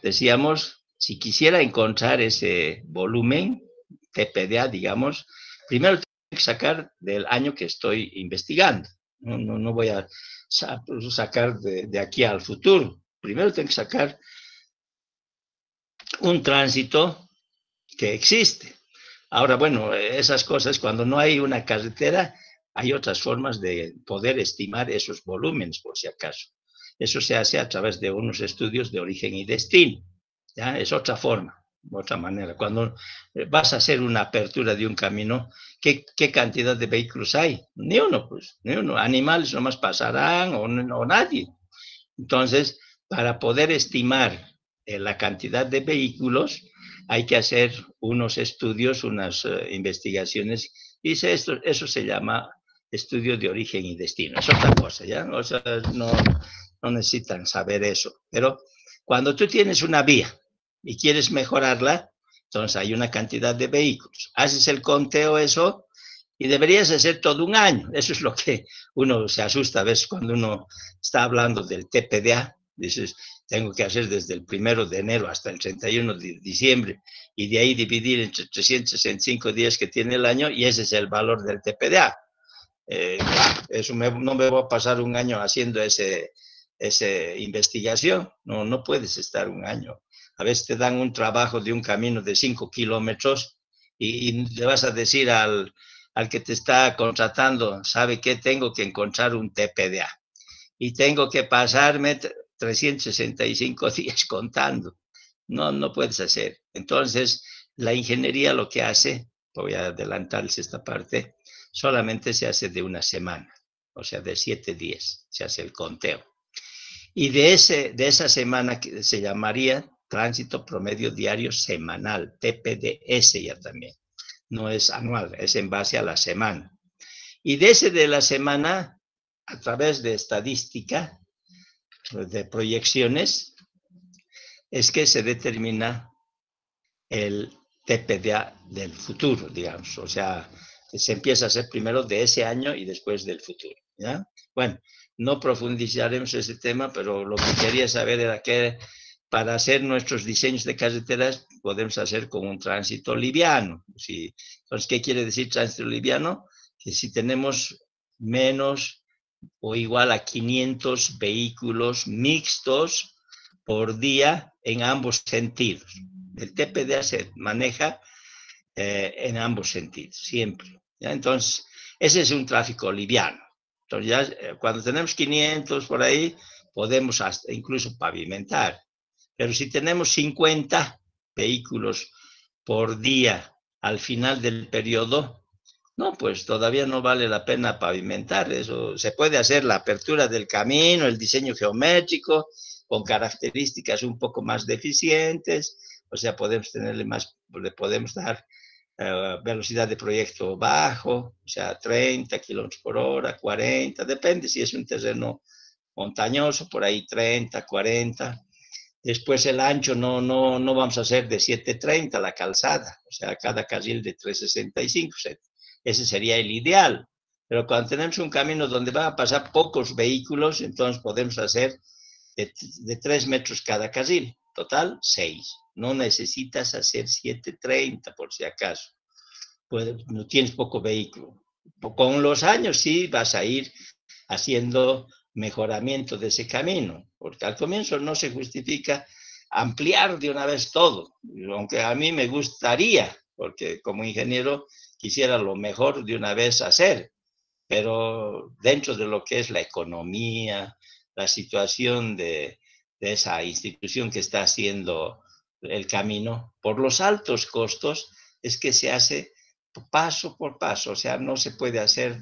decíamos, si quisiera encontrar ese volumen, TPDA, digamos, primero tengo que sacar del año que estoy investigando. No voy a sacar de aquí al futuro. Primero tengo que sacar un tránsito que existe. Ahora, bueno, esas cosas, cuando no hay una carretera, hay otras formas de poder estimar esos volúmenes, por si acaso. Eso se hace a través de unos estudios de origen y destino. ¿Ya? Es otra forma, otra manera. Cuando vas a hacer una apertura de un camino, ¿qué cantidad de vehículos hay? Ni uno, pues, ni uno. Animales nomás pasarán o nadie. Entonces, para poder estimar la cantidad de vehículos, hay que hacer unos estudios, unas investigaciones, y eso se llama estudio de origen y destino. Es otra cosa, ¿ya? O sea, no necesitan saber eso. Pero cuando tú tienes una vía y quieres mejorarla, entonces hay una cantidad de vehículos. Haces el conteo eso y deberías hacer todo un año. Eso es lo que uno se asusta a veces cuando uno está hablando del TPDA. Dices, tengo que hacer desde el 1 de enero hasta el 31 de diciembre y de ahí dividir entre 365 días que tiene el año y ese es el valor del TPDA. Eso no me voy a pasar un año haciendo esa investigación. No puedes estar un año. A veces te dan un trabajo de un camino de 5 kilómetros y le vas a decir al que te está contratando, ¿sabe qué? Tengo que encontrar un TPDA y tengo que pasarme 365 días contando. No puedes hacer. Entonces, la ingeniería lo que hace, voy a adelantarles esta parte, solamente se hace de una semana, o sea, de 7 días, se hace el conteo. Y de esa semana que se llamaría tránsito promedio diario semanal, TPDS ya también. No es anual, es en base a la semana. Y de la semana, a través de estadística, de proyecciones, es que se determina el TPDA del futuro, digamos. O sea, se empieza a hacer primero de ese año y después del futuro, ¿ya? Bueno, no profundizaremos ese tema, pero lo que quería saber era que para hacer nuestros diseños de carreteras podemos hacer con un tránsito liviano. ¿Sí? Entonces, ¿qué quiere decir tránsito liviano? Que si tenemos menos o igual a 500 vehículos mixtos por día en ambos sentidos. El TPDA se maneja en ambos sentidos, siempre. ¿Ya? Entonces, ese es un tráfico liviano. Entonces, ya cuando tenemos 500 por ahí, podemos hasta incluso pavimentar. Pero si tenemos 50 vehículos por día al final del periodo, no, pues todavía no vale la pena pavimentar. Eso se puede hacer la apertura del camino, el diseño geométrico, con características un poco más deficientes, o sea, le podemos dar velocidad de proyecto bajo, o sea, 30 kilómetros por hora, 40, depende si es un terreno montañoso, por ahí 30, 40. Después el ancho no vamos a hacer de 730 la calzada, o sea, cada carril de 365. Ese sería el ideal. Pero cuando tenemos un camino donde van a pasar pocos vehículos, entonces podemos hacer de 3 metros cada carril. Total, 6. No necesitas hacer 730 por si acaso. Pues no tienes poco vehículo. Con los años sí vas a ir haciendo mejoramiento de ese camino, porque al comienzo no se justifica ampliar de una vez todo, aunque a mí me gustaría, porque como ingeniero quisiera lo mejor de una vez hacer, pero dentro de lo que es la economía, la situación de esa institución que está haciendo el camino, por los altos costos, es que se hace paso por paso, o sea, no se puede hacer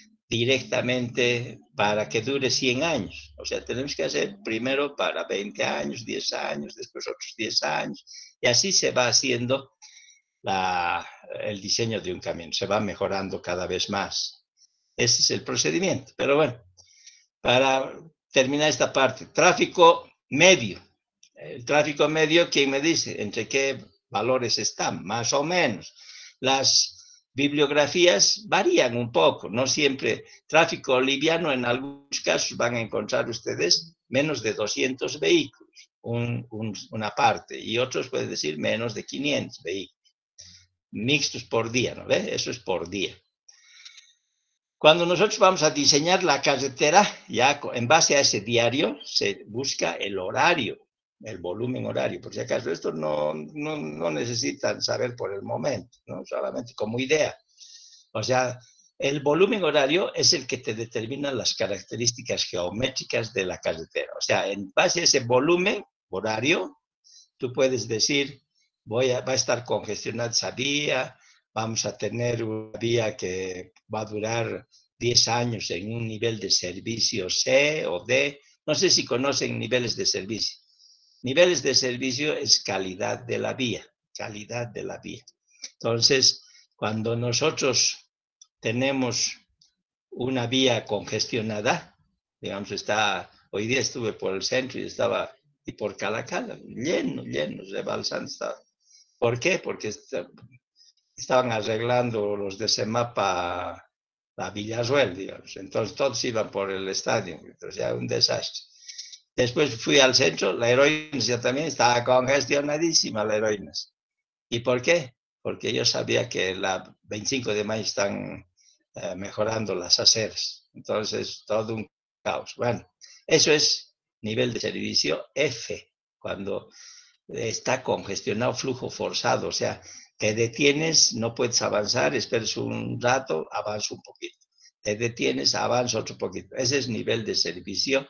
directamente para que dure 100 años. O sea, tenemos que hacer primero para 20 años, 10 años, después otros 10 años, y así se va haciendo el diseño de un camino, se va mejorando cada vez más. Ese es el procedimiento. Pero bueno, para terminar esta parte, tráfico medio. El tráfico medio, ¿quién me dice? ¿Entre qué valores están? Más o menos. Las bibliografías varían un poco, no siempre. Tráfico liviano, en algunos casos van a encontrar ustedes menos de 200 vehículos. una parte, y otros pueden decir menos de 500 vehículos mixtos por día, ¿no ve? Eso es por día. Cuando nosotros vamos a diseñar la carretera, ya en base a ese diario se busca el horario, el volumen horario. Por si acaso, esto no necesitan saber por el momento, ¿no? Solamente como idea. O sea, el volumen horario es el que te determina las características geométricas de la carretera. O sea, en base a ese volumen horario, tú puedes decir, va a estar congestionada esa vía, vamos a tener una vía que va a durar 10 años en un nivel de servicio C o D. No sé si conocen niveles de servicio. Niveles de servicio es calidad de la vía, calidad de la vía. Entonces, cuando nosotros tenemos una vía congestionada, digamos, hoy día estuve por el centro y por Calacala, lleno, rebalsando estaba. ¿Por qué? Porque estaban arreglando los de Semapa la Villarruel, digamos. Entonces todos iban por el estadio, entonces ya un desastre. Después fui al centro, la Heroínas ya también estaba congestionadísima, la Heroínas. ¿Y por qué? Porque yo sabía que la 25 de mayo están mejorando las aceras. Entonces, todo un caos. Bueno, eso es nivel de servicio F, cuando está congestionado, flujo forzado, o sea, te detienes, no puedes avanzar, esperas un rato, avanza un poquito. Te detienes, avanza otro poquito. Ese es nivel de servicio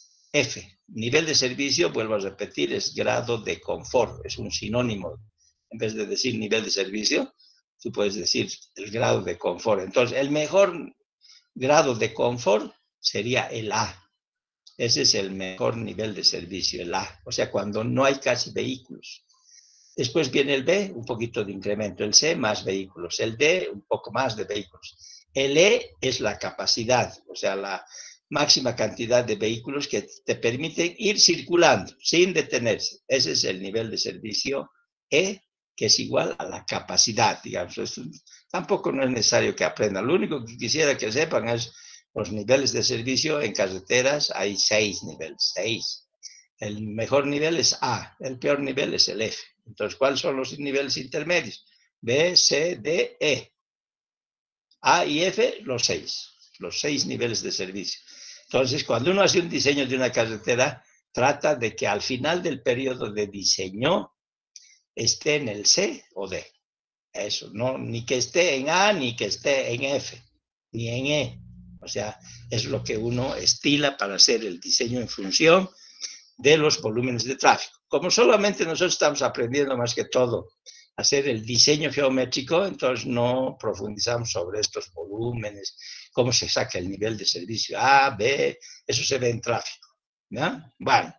F. Nivel de servicio, vuelvo a repetir, es grado de confort, es un sinónimo. En vez de decir nivel de servicio, tú puedes decir el grado de confort. Entonces, el mejor grado de confort sería el A. Ese es el mejor nivel de servicio, el A. O sea, cuando no hay casi vehículos. Después viene el B, un poquito de incremento. El C, más vehículos. El D, un poco más de vehículos. El E es la capacidad, o sea, la máxima cantidad de vehículos que te permiten ir circulando sin detenerse. Ese es el nivel de servicio E, que es igual a la capacidad, digamos. Tampoco no es necesario que aprendan. Lo único que quisiera que sepan es los niveles de servicio en carreteras. Hay 6 niveles, 6. El mejor nivel es A, el peor nivel es el F. Entonces, ¿cuáles son los niveles intermedios? B, C, D, E. A y F, los 6 niveles de servicio. Entonces, cuando uno hace un diseño de una carretera, trata de que al final del periodo de diseño esté en el C o D. Eso, no, ni que esté en A, ni que esté en F, ni en E. O sea, es lo que uno estila para hacer el diseño en función de los volúmenes de tráfico. Como solamente nosotros estamos aprendiendo más que todo a hacer el diseño geométrico, entonces no profundizamos sobre estos volúmenes, cómo se saca el nivel de servicio A, B, eso se ve en tráfico. ¿Ya? Bueno,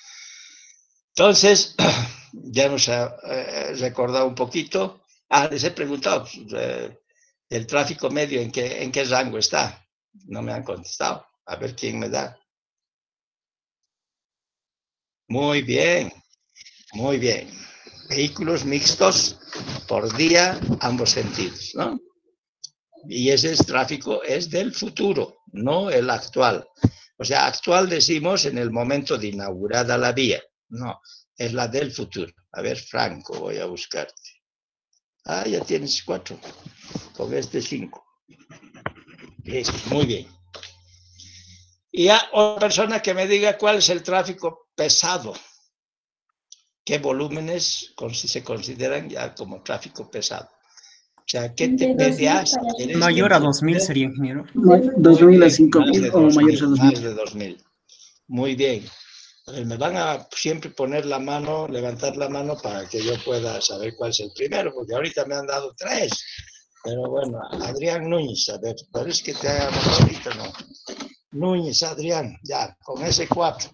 entonces ya hemos recordado un poquito. Les he preguntado del tráfico medio, ¿en qué rango está? No me han contestado. A ver quién me da. Muy bien, muy bien. Vehículos mixtos por día, ambos sentidos, ¿no? Y ese tráfico es del futuro, no el actual. O sea, actual decimos en el momento de inaugurada la vía. No, es la del futuro. A ver, Franco, voy a buscarte. Ah, ya tienes 4. Con este 5. Listo, muy bien. Y ya otra persona que me diga cuál es el tráfico pesado. ¿Qué volúmenes se consideran ya como tráfico pesado? O sea, ¿qué TPDA mayor a 2000 sería, ingeniero? 2000 a 5000 o mayores a 2000. Más de 2000. Muy bien. Me van a siempre poner la mano, levantar la mano para que yo pueda saber cuál es el primero, porque ahorita me han dado 3. Pero bueno, Adrián Núñez, a ver, parece que te hagamos ahorita, ¿no? Núñez, Adrián, ya, con ese 4.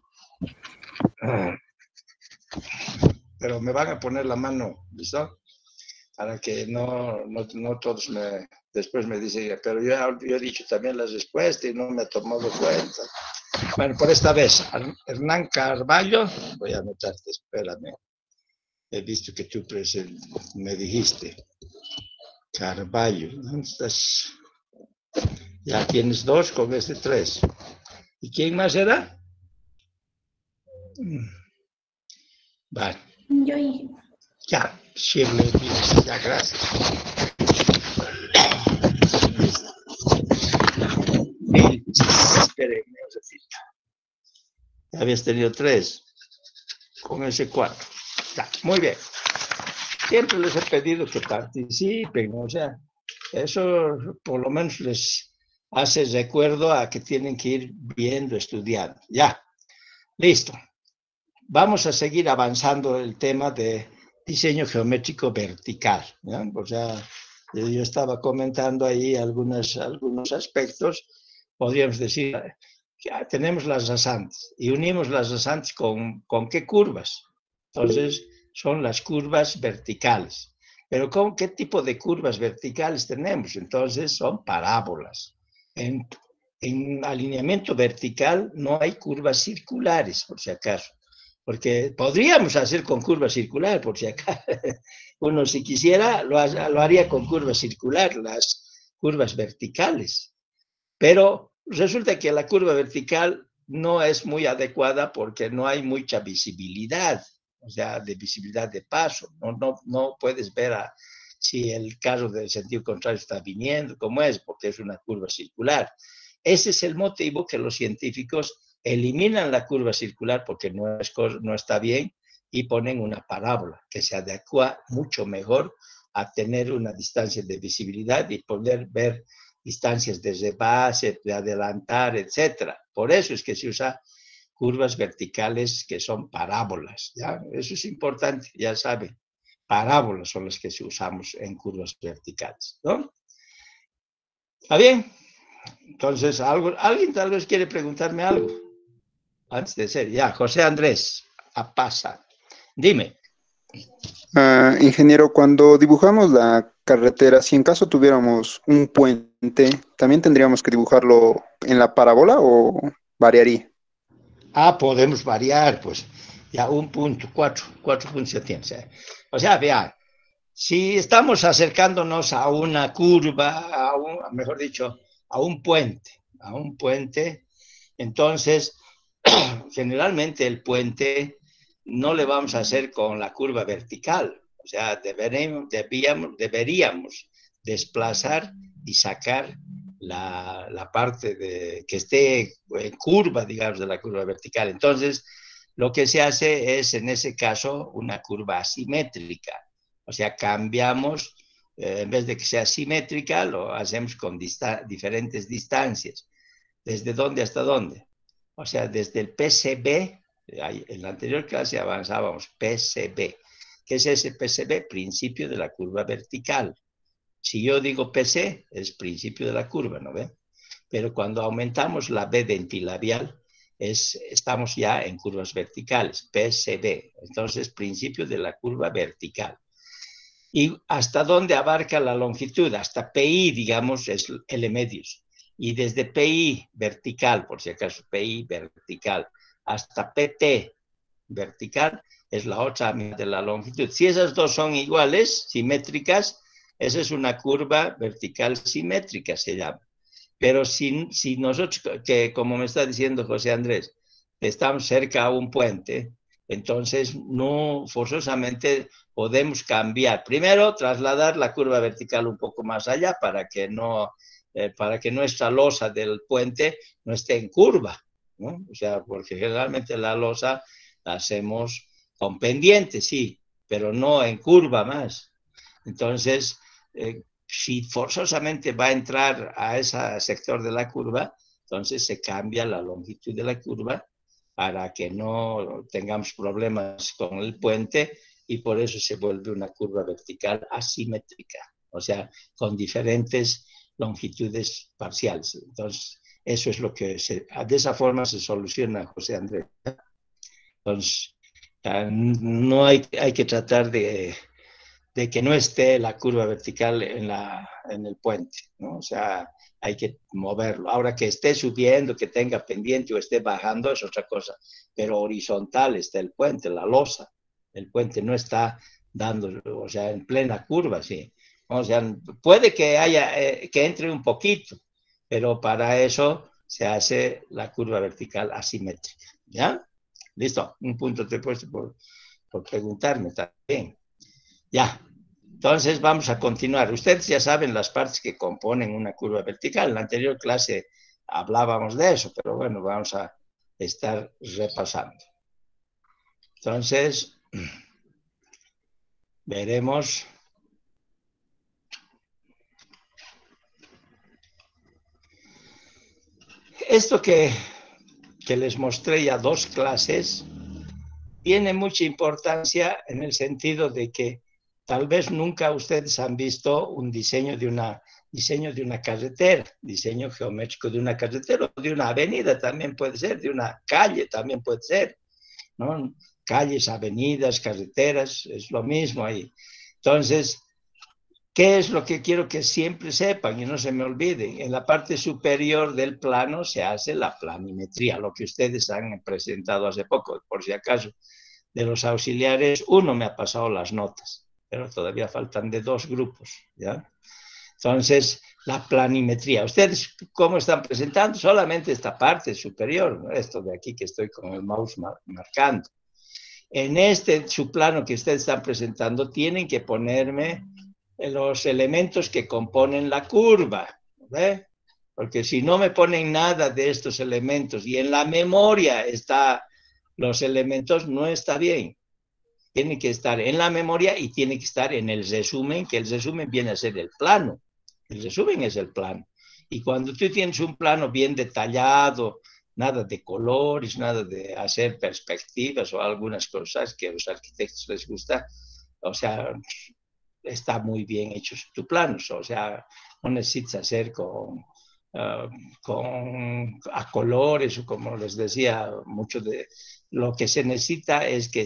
Pero me van a poner la mano, ¿listo? Para que no todos después me dicen, pero yo he dicho también las respuestas y no me he tomado cuenta. Bueno, por esta vez, Hernán Carballo, voy a anotarte, espérame. He visto que tú me dijiste. Carballo, ¿dónde estás? Ya tienes 2 con este 3. ¿Y quién más era? Vale. Yo y... Ya, Shirley, ya, gracias. Espérenme, Josefita. Ya habías tenido 3, con ese 4. Ya, muy bien. Siempre les he pedido que participen, o sea, eso por lo menos les hace recuerdo a que tienen que ir viendo, estudiando. Ya, listo. Vamos a seguir avanzando el tema de diseño geométrico vertical, ¿ya? O sea, yo estaba comentando ahí algunos aspectos. Podríamos decir que tenemos las rasantes y unimos las rasantes ¿con qué curvas? Entonces, son las curvas verticales. Pero ¿con qué tipo de curvas verticales tenemos? Entonces, son parábolas. En alineamiento vertical no hay curvas circulares, por si acaso. Porque podríamos hacer con curva circular, por si acaso. Uno, si quisiera, lo haría con curva circular, las curvas verticales. Pero resulta que la curva vertical no es muy adecuada porque no hay mucha visibilidad, o sea, de visibilidad de paso. No puedes ver si el carro del sentido contrario está viniendo, cómo es, porque es una curva circular. Ese es el motivo que los científicos eliminan la curva circular porque no está bien y ponen una parábola que se adecua mucho mejor a tener una distancia de visibilidad y poder ver distancias de base, de adelantar, etc. Por eso es que se usa curvas verticales que son parábolas, ¿ya? Eso es importante, ya saben. Parábolas son las que usamos en curvas verticales, ¿no? ¿Está bien? Entonces, ¿alguien tal vez quiere preguntarme algo? Antes de ser, ya, José Andrés, pasa. Dime. Ingeniero, cuando dibujamos la carretera, si en caso tuviéramos un puente, ¿también tendríamos que dibujarlo en la parábola o variaría? Podemos variar, pues, ya un punto, cuatro puntos ya tienes. O sea, vean, si estamos acercándonos a una curva, mejor dicho, a un puente, entonces, generalmente el puente no le vamos a hacer con la curva vertical. O sea, deberíamos desplazar y sacar la parte que esté en curva, digamos, de la curva vertical. Entonces, lo que se hace es, en ese caso, una curva asimétrica. O sea, cambiamos, en vez de que sea simétrica, lo hacemos con diferentes distancias. ¿Desde dónde hasta dónde? O sea, desde el PCB, en la anterior clase avanzábamos PCB. ¿Qué es ese PCB? Principio de la curva vertical. Si yo digo PC, es principio de la curva, ¿no ve? Pero cuando aumentamos la B dentilabial, estamos ya en curvas verticales, PCB. Entonces, principio de la curva vertical. ¿Y hasta dónde abarca la longitud? Hasta PI, digamos, es L medios. Y desde PI vertical, por si acaso, PI vertical, hasta PT vertical, es la otra mitad de la longitud. Si esas dos son iguales, simétricas, esa es una curva vertical simétrica, se llama. Pero si nosotros, que como me está diciendo José Andrés, estamos cerca a un puente, entonces no forzosamente podemos cambiar. Primero, trasladar la curva vertical un poco más allá para que nuestra losa del puente no esté en curva, ¿no? O sea, porque generalmente la losa la hacemos con pendiente, sí, pero no en curva más. Entonces, si forzosamente va a entrar a ese sector de la curva, entonces se cambia la longitud de la curva para que no tengamos problemas con el puente y por eso se vuelve una curva vertical asimétrica, o sea, con diferentes longitudes parciales. Entonces, eso es lo que de esa forma se soluciona, José Andrés. Entonces, no hay que tratar de que no esté la curva vertical en el puente, ¿no? O sea, hay que moverlo. Ahora que esté subiendo, que tenga pendiente o esté bajando es otra cosa, pero horizontal está el puente, la losa. El puente no está dando, o sea, en plena curva, sí. O sea, puede que que entre un poquito, pero para eso se hace la curva vertical asimétrica, ¿ya? Listo, un punto te he puesto por preguntarme también. Ya, entonces vamos a continuar. Ustedes ya saben las partes que componen una curva vertical. En la anterior clase hablábamos de eso, pero bueno, vamos a estar repasando. Entonces, veremos. Esto que les mostré ya 2 clases tiene mucha importancia en el sentido de que tal vez nunca ustedes han visto un diseño de una carretera, diseño geométrico de una carretera o de una avenida también puede ser, de una calle también puede ser, ¿no? Calles, avenidas, carreteras, es lo mismo ahí. Entonces, ¿qué es lo que quiero que siempre sepan y no se me olviden? En la parte superior del plano se hace la planimetría, lo que ustedes han presentado hace poco. Por si acaso, de los auxiliares, uno me ha pasado las notas, pero todavía faltan de 2 grupos, ¿ya? Entonces, la planimetría. ¿Ustedes cómo están presentando? Solamente esta parte superior, ¿no? Esto de aquí que estoy con el mouse marcando. En su plano que ustedes están presentando, tienen que ponerme los elementos que componen la curva, ¿ve? Porque si no me ponen nada de estos elementos y en la memoria están los elementos, no está bien. Tiene que estar en la memoria y tiene que estar en el resumen, que el resumen viene a ser el plano. El resumen es el plano. Y cuando tú tienes un plano bien detallado, nada de colores, nada de hacer perspectivas o algunas cosas que a los arquitectos les gusta, o sea, está muy bien hecho tu plano, o sea, no necesitas hacer a colores, o como les decía, mucho de lo que se necesita es que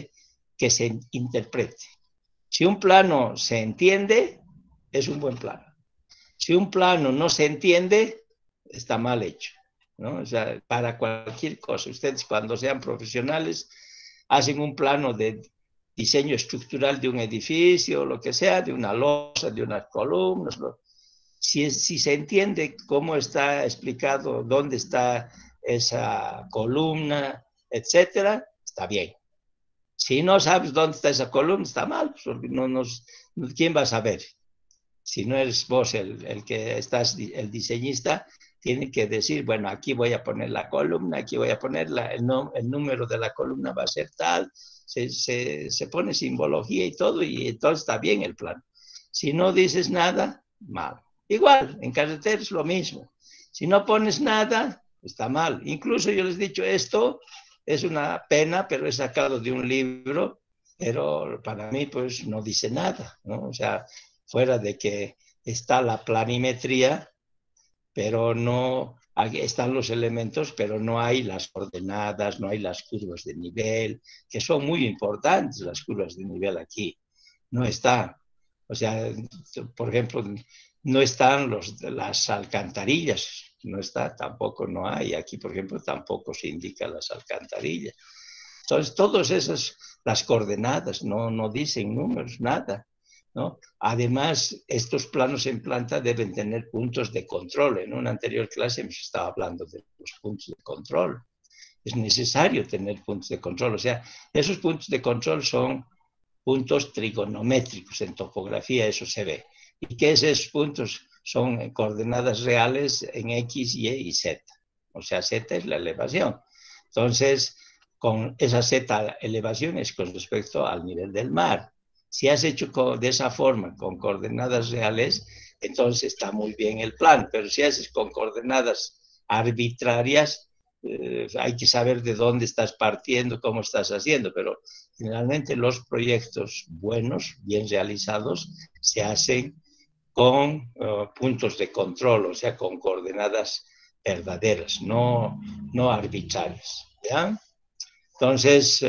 se interprete. Si un plano se entiende, es un buen plano. Si un plano no se entiende, está mal hecho, ¿no? O sea, para cualquier cosa, ustedes cuando sean profesionales hacen un plano de diseño estructural de un edificio, lo que sea, de una losa, de unas columnas. Si se entiende cómo está explicado, dónde está esa columna, etcétera, está bien. Si no sabes dónde está esa columna, está mal. ¿Quién va a saber? Si no eres vos el que estás, el diseñista, tiene que decir, bueno, aquí voy a poner la columna, aquí voy a poner el número de la columna va a ser tal, se pone simbología y todo, y entonces está bien el plan. Si no dices nada, mal. Igual, en carretera es lo mismo. Si no pones nada, está mal. Incluso yo les he dicho, esto es una pena, pero he sacado de un libro, pero para mí pues no dice nada, ¿no? O sea, fuera de que está la planimetría, pero no, aquí están los elementos, pero no hay las coordenadas, no hay las curvas de nivel, que son muy importantes las curvas de nivel aquí. No está. O sea, por ejemplo, no están las alcantarillas, no está, tampoco no hay. Aquí, por ejemplo, tampoco se indican las alcantarillas. Entonces, todas esas, las coordenadas, no dicen números, nada, ¿no? Además, estos planos en planta deben tener puntos de control. En una anterior clase hemos estado hablando de los puntos de control. Es necesario tener puntos de control. O sea, esos puntos de control son puntos trigonométricos. En topografía eso se ve. ¿Y qué es esos puntos? Son coordenadas reales en X, Y y Z. O sea, Z es la elevación. Entonces, con esa Z elevación es con respecto al nivel del mar. Si has hecho de esa forma, con coordenadas reales, entonces está muy bien el plan. Pero si haces con coordenadas arbitrarias, hay que saber de dónde estás partiendo, cómo estás haciendo. Pero generalmente los proyectos buenos, bien realizados, se hacen con puntos de control, o sea, con coordenadas verdaderas, no arbitrarias, ¿ya? Entonces,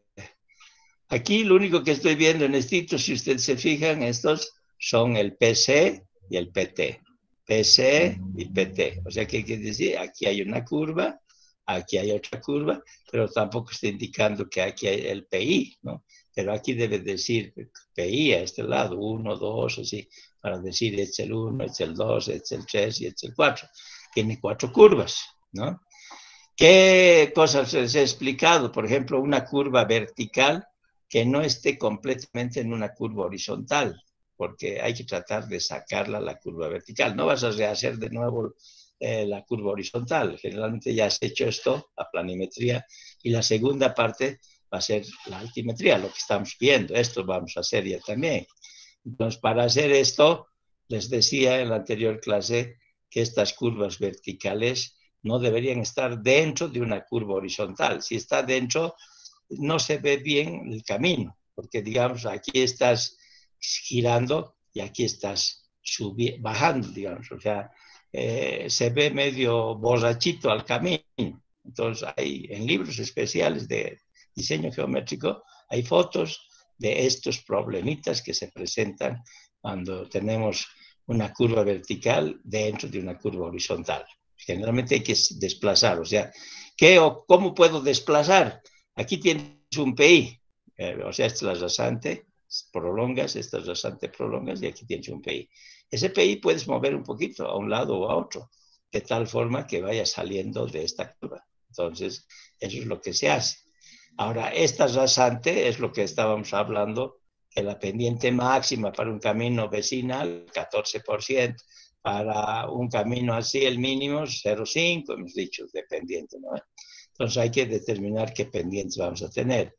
aquí lo único que estoy viendo en esto, si ustedes se fijan, estos son el PC y el PT. PC y PT. O sea, ¿qué quiere decir? Aquí hay una curva, aquí hay otra curva, pero tampoco está indicando que aquí hay el PI, ¿no? Pero aquí debe decir PI a este lado, 1, 2, así, para decir es el 1, es el 2, es el 3 y es el 4. Tiene 4 curvas, ¿no? ¿Qué cosas les he explicado? Por ejemplo, una curva vertical. que no esté completamente en una curva horizontal, porque hay que tratar de sacarla a la curva vertical. No vas a rehacer de nuevo la curva horizontal. Generalmente ya has hecho esto, la planimetría, y la segunda parte va a ser la altimetría, lo que estamos viendo. Esto vamos a hacer ya también. Entonces, para hacer esto, les decía en la anterior clase que estas curvas verticales no deberían estar dentro de una curva horizontal. Si está dentro, no se ve bien el camino, porque digamos, aquí estás girando y aquí estás bajando, digamos, o sea, se ve medio borrachito al camino. Entonces, hay en libros especiales de diseño geométrico, hay fotos de estos problemitas que se presentan cuando tenemos una curva vertical dentro de una curva horizontal. Generalmente hay que desplazar, o sea, ¿qué o cómo puedo desplazar? Aquí tienes un PI, o sea, esta es la rasante, prolongas, esta es rasante, prolongas, y aquí tienes un PI. Ese PI puedes mover un poquito a un lado o a otro, de tal forma que vaya saliendo de esta curva. Entonces, eso es lo que se hace. Ahora, esta rasante es lo que estábamos hablando, que la pendiente máxima para un camino vecinal, 14%, para un camino así, el mínimo, 0,5, hemos dicho, de pendiente, ¿no? Entonces hay que determinar qué pendientes vamos a tener.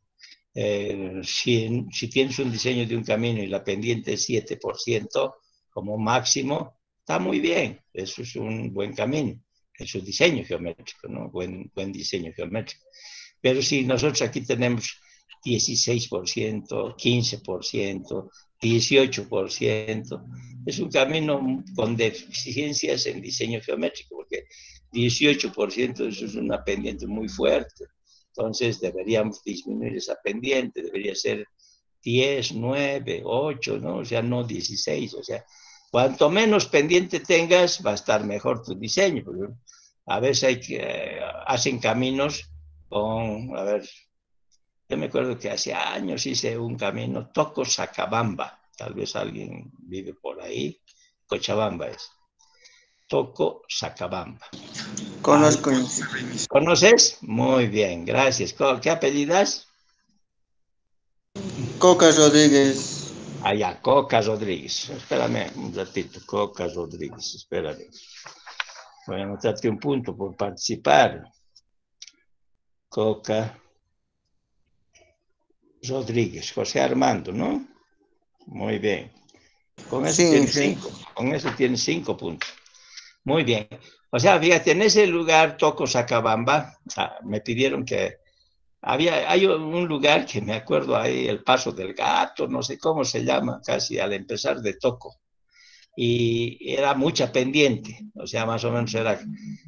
Si tienes un diseño de un camino y la pendiente es 7% como máximo, está muy bien, eso es un buen camino, es un diseño geométrico, ¿no? Buen diseño geométrico. Pero si nosotros aquí tenemos 16%, 15%, 18%, es un camino con deficiencias en diseño geométrico, porque 18% eso es una pendiente muy fuerte. Entonces deberíamos disminuir esa pendiente, debería ser 10, 9, 8, ¿no? O sea, no 16. O sea, cuanto menos pendiente tengas, va a estar mejor tu diseño. Porque a veces hacen caminos con, a ver, yo me acuerdo que hace años hice un camino Toco-Sacabamba. Tal vez alguien vive por ahí. Cochabamba es. Toco-Sacabamba. Conozco. ¿Conoces? Muy bien, gracias. ¿Qué apellidas? Coca Rodríguez. Allá, Coca Rodríguez. Espérame un ratito, Coca Rodríguez, espérame. Voy a anotarte un punto por participar. Coca Rodríguez, José Armando, ¿no? Muy bien. Con eso tienes 5. Con eso tienes 5 puntos. Muy bien. O sea, fíjate, en ese lugar, Toco-Sacabamba, me pidieron que hay un lugar que me acuerdo ahí, el Paso del Gato, no sé cómo se llama, casi al empezar de Toco. Y era mucha pendiente, o sea, más o menos era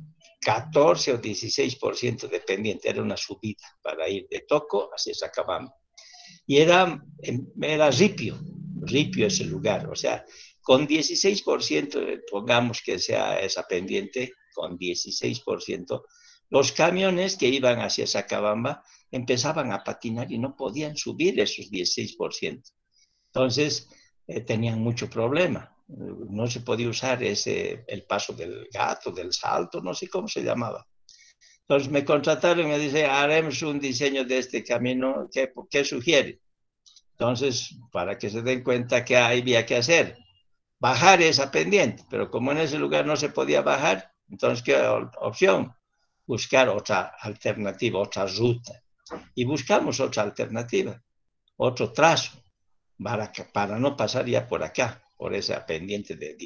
14 o 16% de pendiente, era una subida para ir de Toco hacia Sacabamba. Y era ripio ese lugar, o sea, con 16%, pongamos que sea esa pendiente, con 16%, los camiones que iban hacia Sacabamba empezaban a patinar y no podían subir esos 16%. Entonces, tenían mucho problema. No se podía usar el Paso del Gato, del Salto, no sé cómo se llamaba. Entonces me contrataron y me dice, haremos un diseño de este camino, ¿qué sugiere? Entonces, para que se den cuenta que había que hacer, bajar esa pendiente, pero como en ese lugar no se podía bajar, entonces, ¿qué opción? Buscar otra alternativa, otra ruta. Y buscamos otra alternativa, otro trazo, para no pasar ya por acá, por esa pendiente de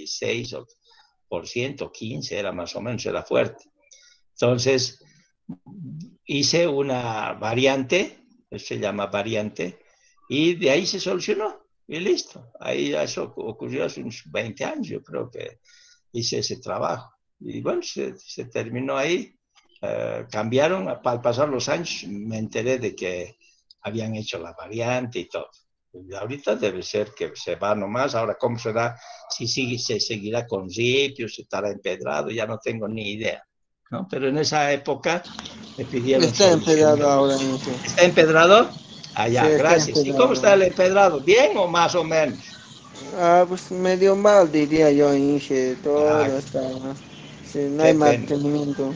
16%, 15%, era más o menos, era fuerte. Entonces, hice una variante, se llama variante, y de ahí se solucionó, y listo. Ahí eso ocurrió hace unos 20 años, yo creo que hice ese trabajo. Y bueno, se terminó ahí. Cambiaron, al pasar los años me enteré de que habían hecho la variante y todo. Y ahorita debe ser que se va nomás. Ahora, ¿cómo será? Si se seguirá con ripio, se estará empedrado, ya no tengo ni idea, ¿no? Pero en esa época me pidieron Está empedrado ahora. ¿Está empedrado? Ah, ya, Sí, gracias. empedrado. ¿Y cómo está el empedrado? ¿Bien o más o menos? Pues medio mal diría yo, Inge, todo está, sí, no hay mantenimiento.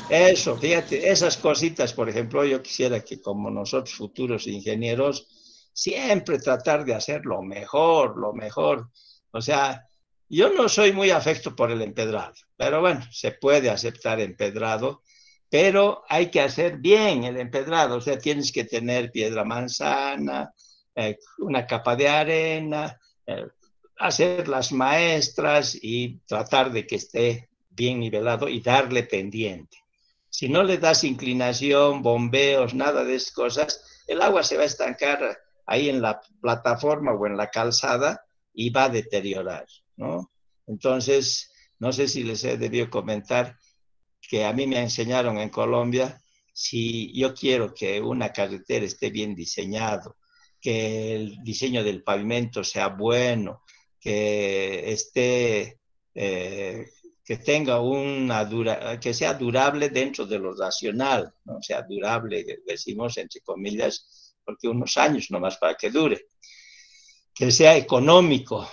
Eso, fíjate, esas cositas, por ejemplo, yo quisiera que como nosotros futuros ingenieros siempre tratar de hacer lo mejor, lo mejor. O sea, yo no soy muy afecto por el empedrado, pero bueno, se puede aceptar empedrado, pero hay que hacer bien el empedrado. O sea, tienes que tener piedra manzana, una capa de arena, hacer las maestras y tratar de que esté bien nivelado y darle pendiente. Si no le das inclinación, bombeos, nada de esas cosas, el agua se va a estancar ahí en la plataforma o en la calzada y va a deteriorar, ¿no? Entonces, no sé si les he debido comentar que a mí me enseñaron en Colombia, si yo quiero que una carretera esté bien diseñado, que el diseño del pavimento sea bueno, que esté, que tenga que sea durable dentro de lo racional, no sea durable, decimos entre comillas, porque unos años nomás para que dure, que sea económico,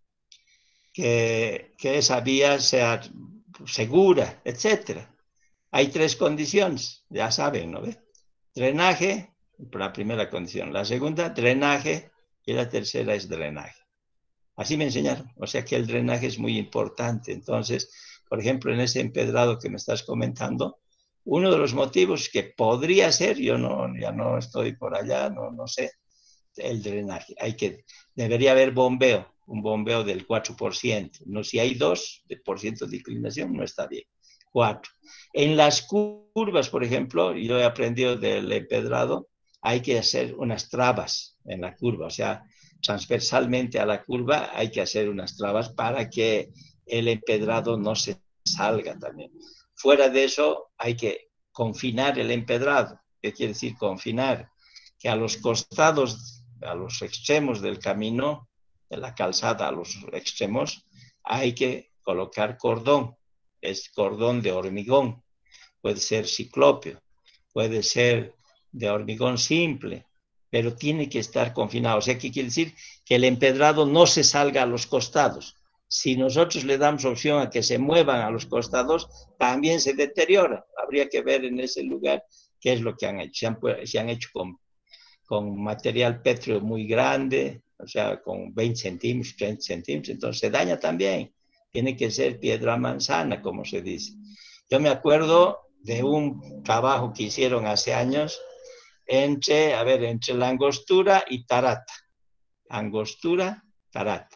que esa vía sea segura, etcétera. Hay tres condiciones, ya saben, ¿no ve? Drenaje, la primera condición. La segunda, drenaje, y la tercera es drenaje. Así me enseñaron. O sea que el drenaje es muy importante. Entonces, por ejemplo, en ese empedrado que me estás comentando, uno de los motivos que podría ser, yo no, ya no estoy por allá, no sé, el drenaje. Debería haber bombeo, un bombeo del 4%. No, si hay 2% de inclinación, no está bien. 4. En las curvas, por ejemplo, yo he aprendido del empedrado, hay que hacer unas trabas en la curva, o sea, transversalmente a la curva hay que hacer unas trabas para que el empedrado no se salga también. Fuera de eso, hay que confinar el empedrado. ¿Qué quiere decir confinar? Que a los costados, a los extremos del camino, de la calzada a los extremos, hay que colocar cordón. Es cordón de hormigón, puede ser ciclópeo, puede ser de hormigón simple, pero tiene que estar confinado. O sea, ¿qué quiere decir? Que el empedrado no se salga a los costados. Si nosotros le damos opción a que se muevan a los costados, también se deteriora. Habría que ver en ese lugar qué es lo que han hecho. Se han hecho con material pétreo muy grande, o sea, con 20 centímetros, 30 centímetros, entonces se daña también. Tiene que ser piedra manzana, como se dice. Yo me acuerdo de un trabajo que hicieron hace años entre la Angostura y Tarata. Angostura, Tarata.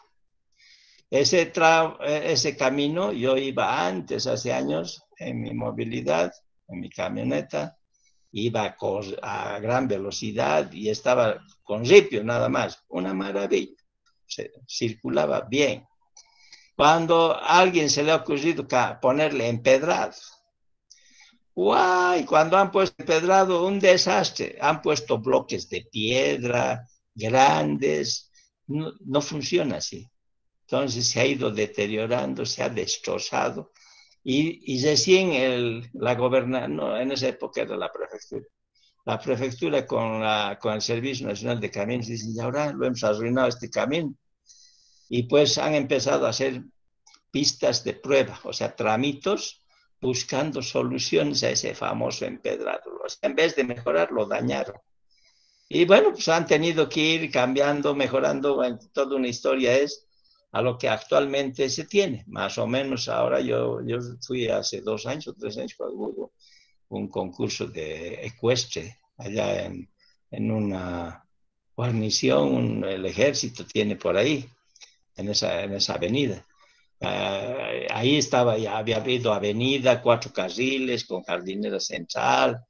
Ese camino yo iba antes, hace años, en mi movilidad, en mi camioneta, iba a gran velocidad y estaba con ripio nada más. Una maravilla. Circulaba bien. Cuando a alguien se le ha ocurrido ponerle empedrado, ¡guay! Cuando han puesto empedrado, un desastre. Han puesto bloques de piedra grandes. No funciona así. Entonces se ha ido deteriorando, se ha destrozado. Y recién la gobernación, no, en esa época era la prefectura. La prefectura con el Servicio Nacional de Caminos dicen, y ahora lo hemos arruinado este camino. Y pues han empezado a hacer pistas de prueba, o sea, tramitos buscando soluciones a ese famoso empedrado. O sea, en vez de mejorar, lo dañaron. Y bueno, pues han tenido que ir cambiando, mejorando, toda una historia es a lo que actualmente se tiene. Más o menos ahora yo fui hace 2 años o 3 años cuando hubo un concurso de ecuestre allá en una guarnición, el ejército tiene por ahí, en esa avenida. Ahí estaba, ya había habido avenida, 4 carriles, con jardinera central,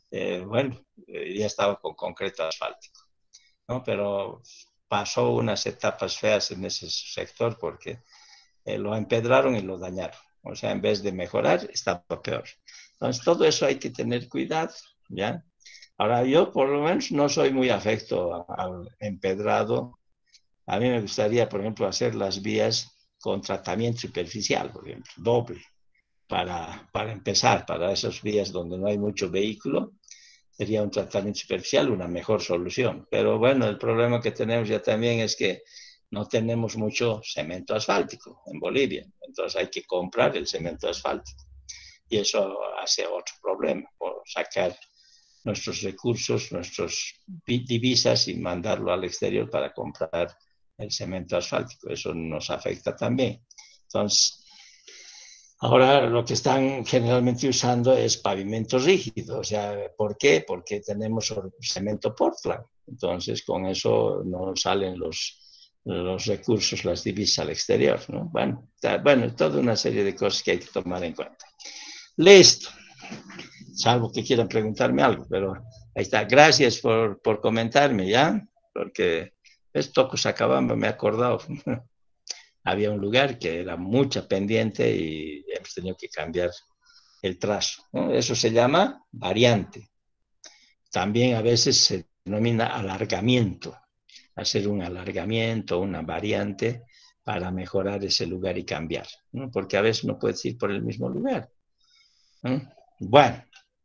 ya estaba con concreto asfáltico, ¿no? Pero pasó unas etapas feas en ese sector porque lo empedraron y lo dañaron. O sea, en vez de mejorar, estaba peor. Entonces, todo eso hay que tener cuidado, ¿ya? Ahora, yo por lo menos no soy muy afecto al empedrado. A mí me gustaría, por ejemplo, hacer las vías con tratamiento superficial, por ejemplo, doble, para empezar, para esas vías donde no hay mucho vehículo, sería un tratamiento superficial una mejor solución. Pero bueno, el problema que tenemos ya también es que no tenemos mucho cemento asfáltico en Bolivia, entonces hay que comprar el cemento asfáltico. Y eso hace otro problema, por sacar nuestros recursos, nuestras divisas y mandarlo al exterior para comprar el cemento asfáltico. Eso nos afecta también. Entonces, ahora lo que están generalmente usando es pavimento rígido. O sea, ¿por qué? Porque tenemos cemento Portland. Entonces, con eso no salen los recursos, las divisas al exterior, ¿no? Bueno, toda una serie de cosas que hay que tomar en cuenta. Listo. Salvo que quieran preguntarme algo, pero ahí está. Gracias por comentarme, ¿ya? Porque esto se acababa, me he acordado. Había un lugar que era mucha pendiente y hemos tenido que cambiar el trazo, ¿no? Eso se llama variante. También a veces se denomina alargamiento. Hacer un alargamiento, una variante para mejorar ese lugar y cambiar, ¿no? Porque a veces no puedes ir por el mismo lugar, ¿no? Bueno,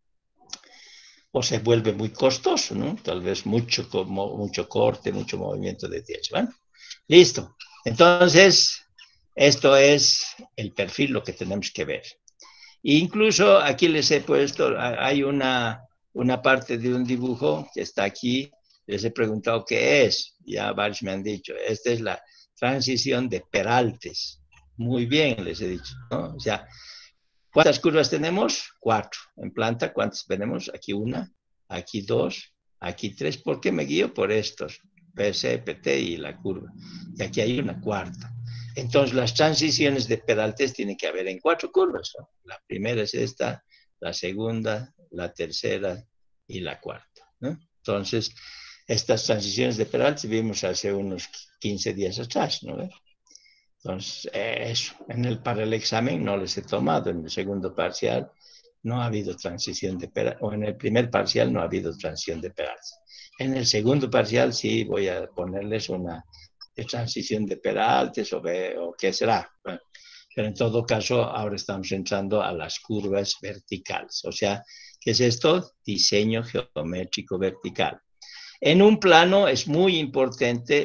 o se vuelve muy costoso, ¿no? Tal vez mucho corte, mucho movimiento de tierra. Bueno, listo. Entonces, esto es el perfil, lo que tenemos que ver. E incluso aquí les he puesto, hay una parte de un dibujo que está aquí. Les he preguntado qué es. Ya varios me han dicho, esta es la transición de Peraltes. Muy bien, les he dicho, ¿no? O sea, ¿cuántas curvas tenemos? 4. En planta, ¿cuántas tenemos? Aquí 1, aquí 2, aquí 3. ¿Por qué me guío? Por estos, PC, PT y la curva. Y aquí hay una cuarta. Entonces, las transiciones de Peraltes tienen que haber en 4 curvas, ¿no? La primera es esta, la segunda, la tercera y la cuarta, ¿no? Entonces, estas transiciones de Peraltes vimos hace unos 15 días atrás, ¿no? Entonces, eso, para el examen no les he tomado, en el segundo parcial no ha habido transición de Peraltes, o en el primer parcial no ha habido transición de Peraltes. En el segundo parcial sí voy a ponerles una transición de Peraltes o qué será. Bueno, pero en todo caso, ahora estamos entrando a las curvas verticales. O sea, ¿qué es esto? Diseño geométrico vertical. En un plano es muy importante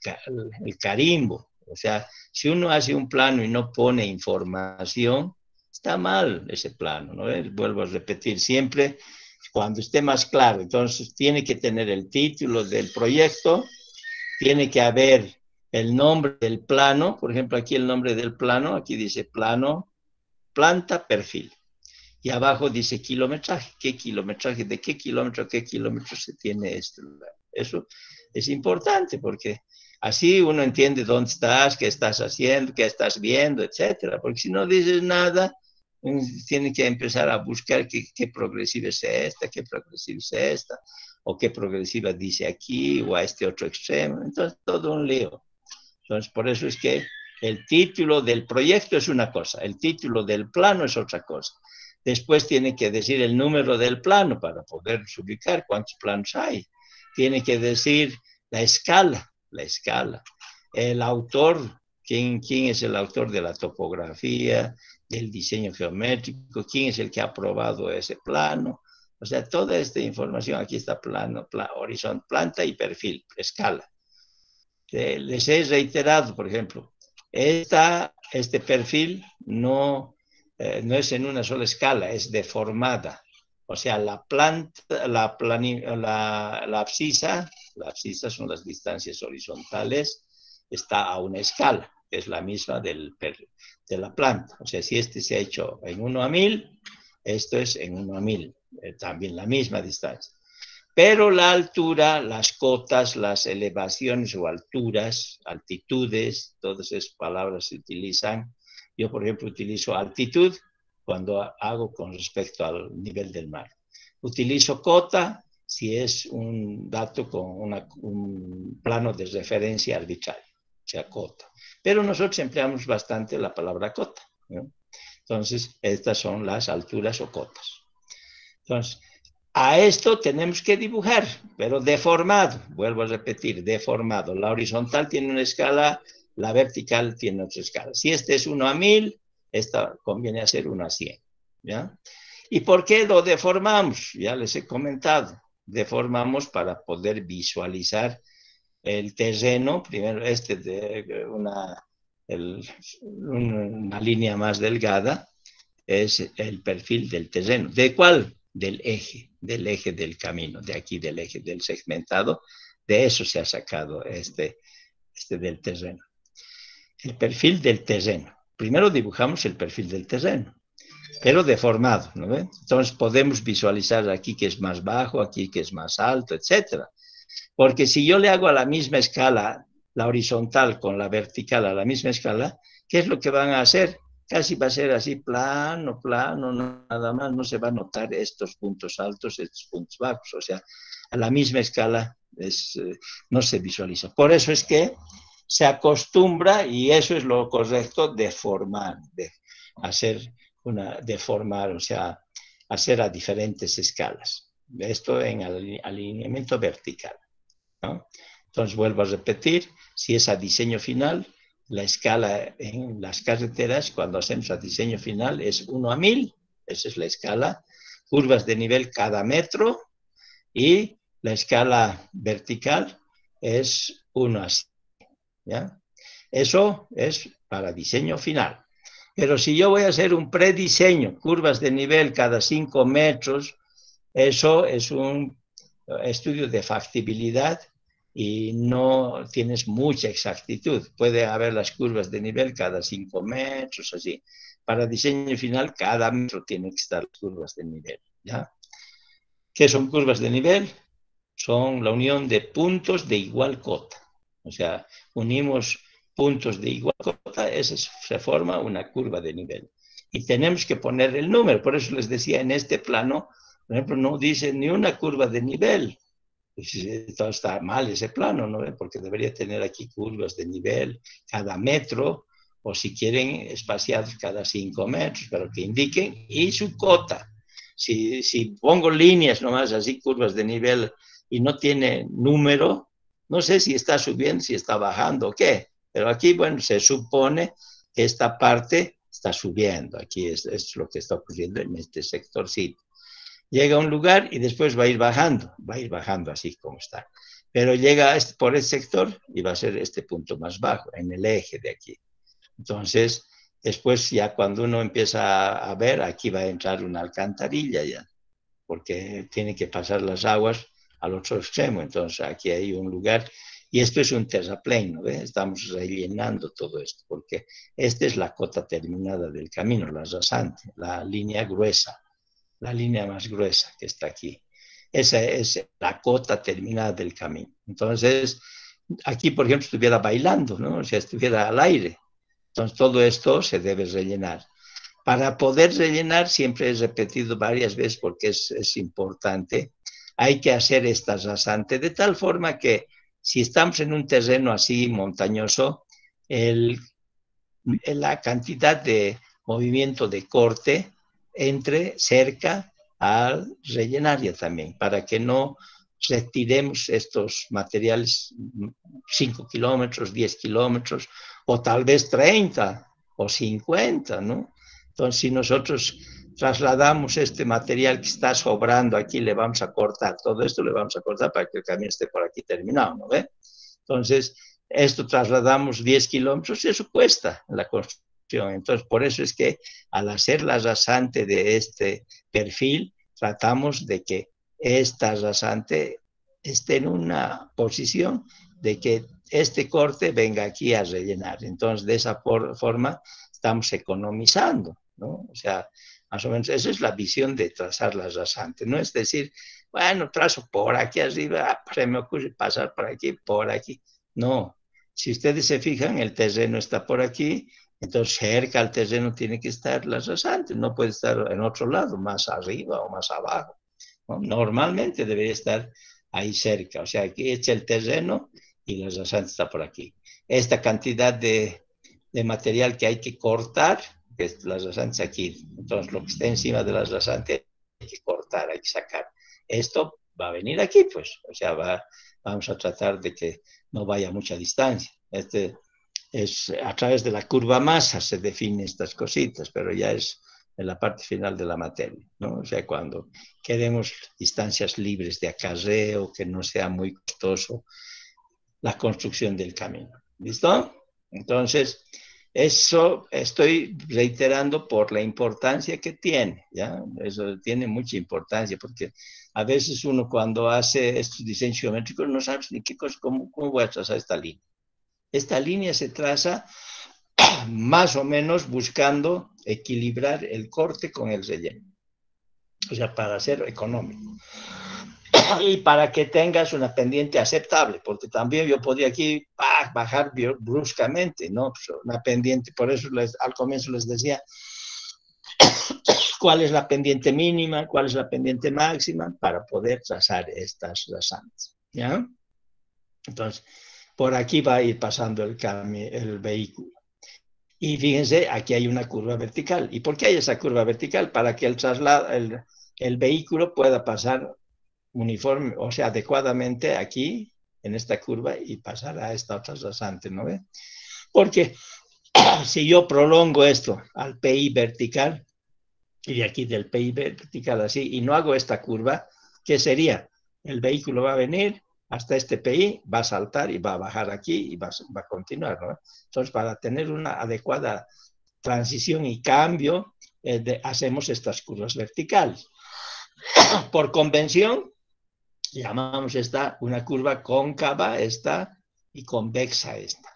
el carimbo. O sea, si uno hace un plano y no pone información, está mal ese plano, ¿no? Vuelvo a repetir siempre, cuando esté más claro. Entonces, tiene que tener el título del proyecto, tiene que haber el nombre del plano. Por ejemplo, aquí el nombre del plano, aquí dice plano, planta, perfil. Y abajo dice kilometraje. ¿Qué kilometraje? ¿De qué kilómetro se tiene esto? Eso es importante porque así uno entiende dónde estás, qué estás haciendo, qué estás viendo, etcétera. Porque si no dices nada, tiene que empezar a buscar qué progresiva es esta, qué progresiva es esta, o qué progresiva dice aquí, o a este otro extremo. Entonces, todo un lío. Entonces, por eso es que el título del proyecto es una cosa, el título del plano es otra cosa. Después tiene que decir el número del plano para poder ubicar cuántos planos hay. Tiene que decir la escala. El autor, quién es el autor de la topografía, del diseño geométrico, quién es el que ha aprobado ese plano. O sea, toda esta información, aquí está plano, horizonte, planta y perfil, escala. Les he reiterado, por ejemplo, este perfil no es en una sola escala, es deformada. O sea, la abscisa son las distancias horizontales, está a una escala, que es la misma de la planta. O sea, si este se ha hecho en 1:1000, esto es en 1:1000, también la misma distancia. Pero la altura, las cotas, las elevaciones o alturas, altitudes, todas esas palabras se utilizan. Yo, por ejemplo, utilizo altitud cuando hago con respecto al nivel del mar. Utilizo cota si es un dato con un plano de referencia arbitrario, o sea, cota. Pero nosotros empleamos bastante la palabra cota, ¿no? Entonces, estas son las alturas o cotas. Entonces, a esto tenemos que dibujar, pero deformado. Vuelvo a repetir, deformado. La horizontal tiene una escala, la vertical tiene otra escala. Si este es 1:1000, esta conviene hacer 1:100, ¿ya? ¿Y por qué lo deformamos? Ya les he comentado. Deformamos para poder visualizar el terreno. Primero, una línea más delgada es el perfil del terreno. ¿De cuál? del eje del camino, de aquí del eje del segmentado. De eso se ha sacado este del terreno. El perfil del terreno. Primero dibujamos el perfil del terreno, pero deformado, ¿no ven? Entonces podemos visualizar aquí que es más bajo, aquí que es más alto, etcétera. Porque si yo le hago a la misma escala, la horizontal con la vertical a la misma escala, ¿qué es lo que van a hacer? Casi va a ser así plano, plano, nada más, no se va a notar estos puntos altos, estos puntos bajos, o sea, a la misma escala no se visualiza. Por eso es que se acostumbra, y eso es lo correcto, deformar, deformar, o sea, hacer a diferentes escalas. Esto en alineamiento vertical, ¿no? Entonces vuelvo a repetir, si es a diseño final, la escala en las carreteras, cuando hacemos a diseño final, es 1 a 1000, esa es la escala, curvas de nivel cada metro, y la escala vertical es 1 a 100, ¿ya? Eso es para diseño final. Pero si yo voy a hacer un prediseño, curvas de nivel cada 5 metros, eso es un estudio de factibilidad y no tienes mucha exactitud. Puede haber las curvas de nivel cada 5 metros, así. Para diseño final, cada metro tiene que estar las curvas de nivel, ¿ya? ¿Qué son curvas de nivel? Son la unión de puntos de igual cota. O sea, unimos puntos de igual cota, se forma una curva de nivel. Y tenemos que poner el número. Por eso les decía, en este plano, por ejemplo, no dice ni una curva de nivel. Todo está mal ese plano, ¿no? Porque debería tener aquí curvas de nivel cada metro, o si quieren, espaciados cada 5 metros, pero que indiquen, y su cota. Si pongo líneas nomás, así, curvas de nivel, y no tiene número, no sé si está subiendo, si está bajando o qué. Pero aquí, bueno, se supone que esta parte está subiendo. Aquí es lo que está ocurriendo en este sectorcito. Llega a un lugar y después va a ir bajando así como está. Pero llega por este sector y va a ser este punto más bajo, en el eje de aquí. Entonces, después ya cuando uno empieza a ver, aquí va a entrar una alcantarilla ya, porque tiene que pasar las aguas al otro extremo. Entonces, aquí hay un lugar, y esto es un terraplén, ¿ve? Estamos rellenando todo esto, porque esta es la cota terminada del camino, la rasante, la línea gruesa, la línea más gruesa que está aquí. Esa es la cota terminada del camino. Entonces, aquí, por ejemplo, estuviera bailando, ¿no? O sea, estuviera al aire. Entonces, todo esto se debe rellenar. Para poder rellenar, siempre he repetido varias veces porque es importante, hay que hacer esta rasante de tal forma que si estamos en un terreno así montañoso, la cantidad de movimiento de corte entre cerca al rellenar también, para que no retiremos estos materiales 5 kilómetros, 10 kilómetros, o tal vez 30 o 50, ¿no? Entonces, si nosotros trasladamos este material que está sobrando aquí, le vamos a cortar, todo esto le vamos a cortar para que el camino esté por aquí terminado, ¿no ve? Entonces, esto trasladamos 10 kilómetros y eso cuesta la construcción. Entonces, por eso es que al hacer la rasante de este perfil, tratamos de que esta rasante esté en una posición de que este corte venga aquí a rellenar. Entonces, de esa forma estamos economizando, ¿no? O sea, más o menos, esa es la visión de trazar la rasante. No es decir, bueno, trazo por aquí arriba, se me ocurre pasar por aquí, por aquí. No, si ustedes se fijan, el terreno está por aquí, entonces cerca al terreno tiene que estar la rasante, no puede estar en otro lado, más arriba o más abajo, ¿no? Normalmente debería estar ahí cerca, o sea, aquí echa el terreno y la rasante está por aquí. Esta cantidad de material que hay que cortar, que es la rasante aquí, entonces lo que está encima de la rasante hay que cortar, hay que sacar. Esto va a venir aquí, pues, o sea, vamos a tratar de que no vaya a mucha distancia. Es a través de la curva masa se definen estas cositas, pero ya es en la parte final de la materia, ¿no? O sea, cuando queremos distancias libres de acarreo, que no sea muy costoso la construcción del camino. ¿Listo? Entonces, Eso estoy reiterando por la importancia que tiene, ¿ya? Eso tiene mucha importancia, porque a veces uno cuando hace estos diseños geométricos no sabe ni qué cosa, cómo voy a trazar esta línea. Esta línea se traza más o menos buscando equilibrar el corte con el relleno. O sea, para ser económico. Y para que tengas una pendiente aceptable, porque también yo podría aquí bajar bruscamente, ¿no? Pues una pendiente, por eso al comienzo les decía cuál es la pendiente mínima, cuál es la pendiente máxima, para poder trazar estas rasantes, ¿ya? Entonces, por aquí va a ir pasando el vehículo. Y fíjense, aquí hay una curva vertical. ¿Y por qué hay esa curva vertical? Para que el vehículo pueda pasar uniforme, o sea, adecuadamente aquí, en esta curva, y pasar a esta otra rasante, ¿no ve? Porque si yo prolongo esto al PI vertical, y de aquí del PI vertical así, y no hago esta curva, ¿qué sería? El vehículo va a venir hasta este PI, va a saltar y va a bajar aquí y va a continuar, ¿no? Entonces, para tener una adecuada transición y cambio, hacemos estas curvas verticales. Por convención, llamamos esta una curva cóncava, esta, y convexa, esta.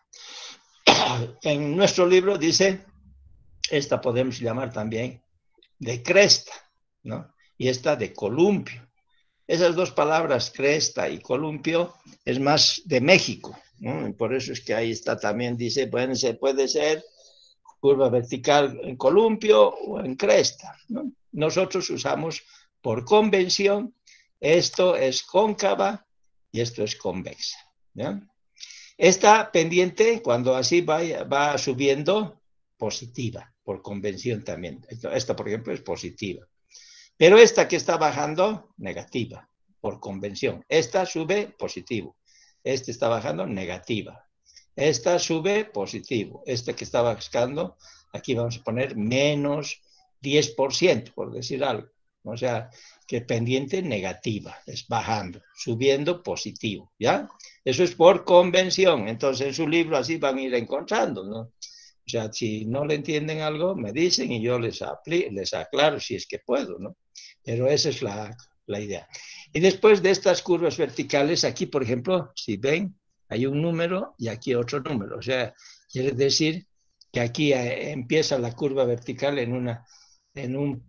En nuestro libro dice, esta podemos llamar también de cresta, ¿no? Y esta de columpio. Esas dos palabras, cresta y columpio, es más de México, ¿no? Y por eso es que ahí está también, dice, bueno, puede ser curva vertical en columpio o en cresta, ¿no? Nosotros usamos por convención, esto es cóncava y esto es convexa, ¿ya? Esta pendiente, cuando así va subiendo, positiva, por convención también. Esta, por ejemplo, es positiva. Pero esta que está bajando, negativa, por convención. Esta sube, positivo. Esta está bajando, negativa. Esta sube, positivo. Esta que está bajando, aquí vamos a poner menos 10%, por decir algo. O sea, que pendiente negativa, es bajando, subiendo positivo, ¿ya? Eso es por convención. Entonces, en su libro así van a ir encontrando, ¿no? O sea, si no le entienden algo, me dicen y yo les aclaro si es que puedo, ¿no? Pero esa es la idea. Y después de estas curvas verticales, aquí, por ejemplo, si ven, hay un número y aquí otro número. O sea, quiere decir que aquí empieza la curva vertical en un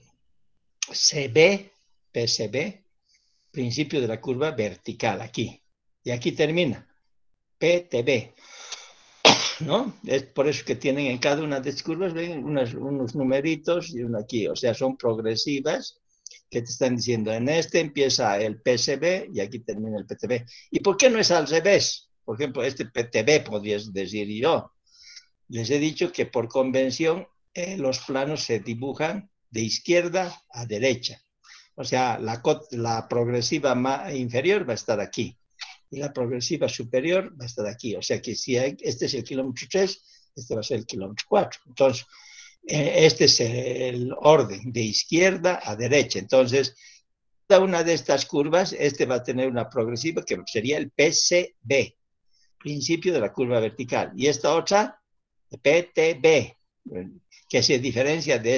PCB, principio de la curva vertical, aquí. Y aquí termina, PTB. ¿No? Es por eso que tienen en cada una de estas curvas, ven unos numeritos y uno aquí, o sea, son progresivas que te están diciendo, en este empieza el PCB y aquí termina el PTB. ¿Y por qué no es al revés? Por ejemplo, este PTB podrías decir yo. Les he dicho que por convención los planos se dibujan de izquierda a derecha. O sea, la progresiva inferior va a estar aquí. Y la progresiva superior va a estar aquí. O sea que si este es el kilómetro 3, este va a ser el kilómetro 4. Entonces, este es el orden de izquierda a derecha. Entonces, cada una de estas curvas, este va a tener una progresiva que sería el PCB, principio de la curva vertical. Y esta otra, PTB, que se diferencia de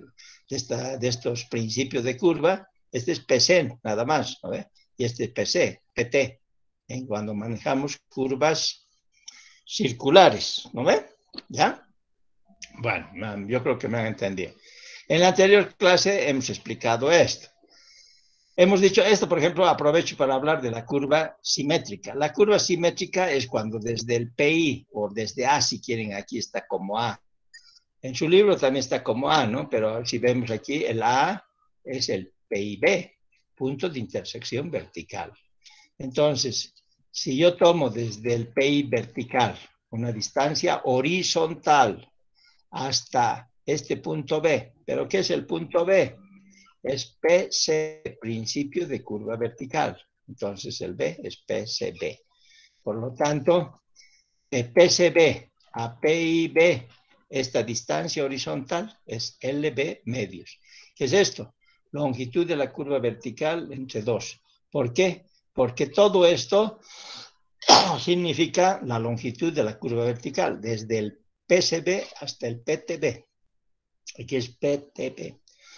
estos principios de curva. Este es PC, nada más, ¿no? Y este es PC, PT. Cuando manejamos curvas circulares, ¿no ve? ¿Ya? Bueno, yo creo que me han entendido. En la anterior clase hemos explicado esto. Hemos dicho esto, por ejemplo, aprovecho para hablar de la curva simétrica. La curva simétrica es cuando desde el PI o desde A, si quieren, aquí está como A. En su libro también está como A, ¿no? Pero si vemos aquí, el A es el PIB, punto de intersección vertical. Entonces, si yo tomo desde el PI vertical una distancia horizontal hasta este punto B, ¿pero qué es el punto B? Es PC, principio de curva vertical. Entonces, el B es PCB. Por lo tanto, de PCB a PIB, esta distancia horizontal es LB medios. ¿Qué es esto? Longitud de la curva vertical entre 2. ¿Por qué? Porque todo esto significa la longitud de la curva vertical, desde el PSB hasta el PTB. Aquí es PTB.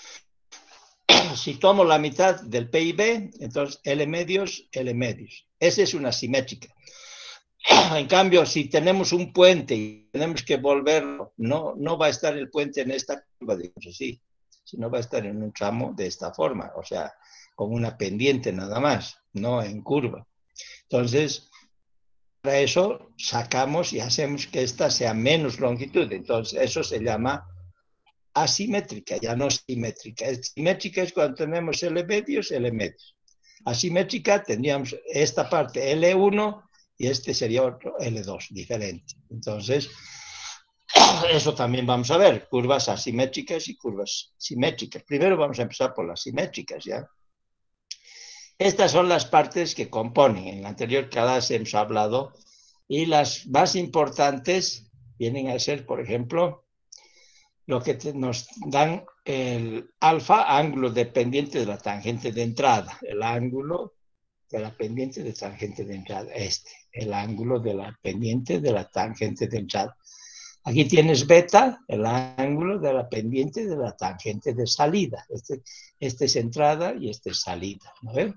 Si tomo la mitad del PIB, entonces L medios, L medios. Esa es una simétrica. En cambio, si tenemos un puente y tenemos que volverlo, no va a estar el puente en esta curva, digamos así, sino va a estar en un tramo de esta forma, o sea, con una pendiente nada más, no en curva. Entonces, para eso sacamos y hacemos que esta sea menos longitud. Entonces, eso se llama asimétrica, ya no simétrica. Simétrica es cuando tenemos L medios, L medios. Asimétrica tendríamos esta parte L1 y este sería otro L2, diferente. Entonces, eso también vamos a ver, curvas asimétricas y curvas simétricas. Primero vamos a empezar por las simétricas, ¿ya? Estas son las partes que componen. En la anterior clase hemos hablado y las más importantes vienen a ser, por ejemplo, lo que nos dan el alfa, ángulo dependiente de la tangente de entrada. El ángulo de la pendiente de tangente de entrada, el ángulo de la pendiente de la tangente de entrada. Aquí tienes beta, el ángulo de la pendiente de la tangente de salida. Este es entrada y este es salida, ¿no ven?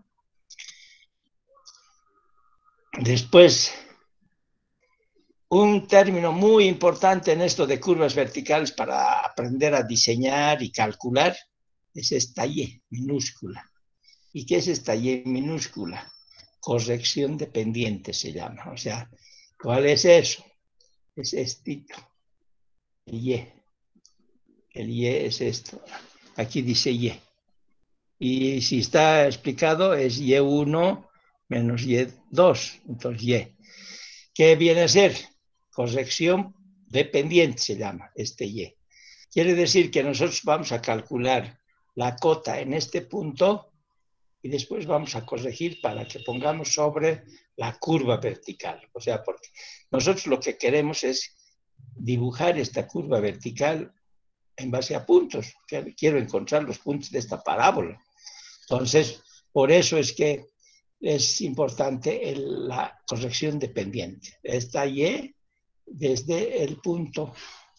Después, un término muy importante en esto de curvas verticales para aprender a diseñar y calcular es esta Y minúscula. ¿Y qué es esta Y minúscula? Corrección de pendiente se llama. O sea, ¿cuál es eso? Es estito. El Y. El Y es esto. Aquí dice Y. Y si está explicado es Y1 menos Y2. Entonces Y. ¿Qué viene a ser? Corrección de pendiente se llama este Y. Quiere decir que nosotros vamos a calcular la cota en este punto y después vamos a corregir para que pongamos sobre la curva vertical. O sea, porque nosotros lo que queremos es dibujar esta curva vertical en base a puntos. Quiero encontrar los puntos de esta parábola. Entonces, por eso es que es importante la corrección de pendiente. Esta Y desde el punto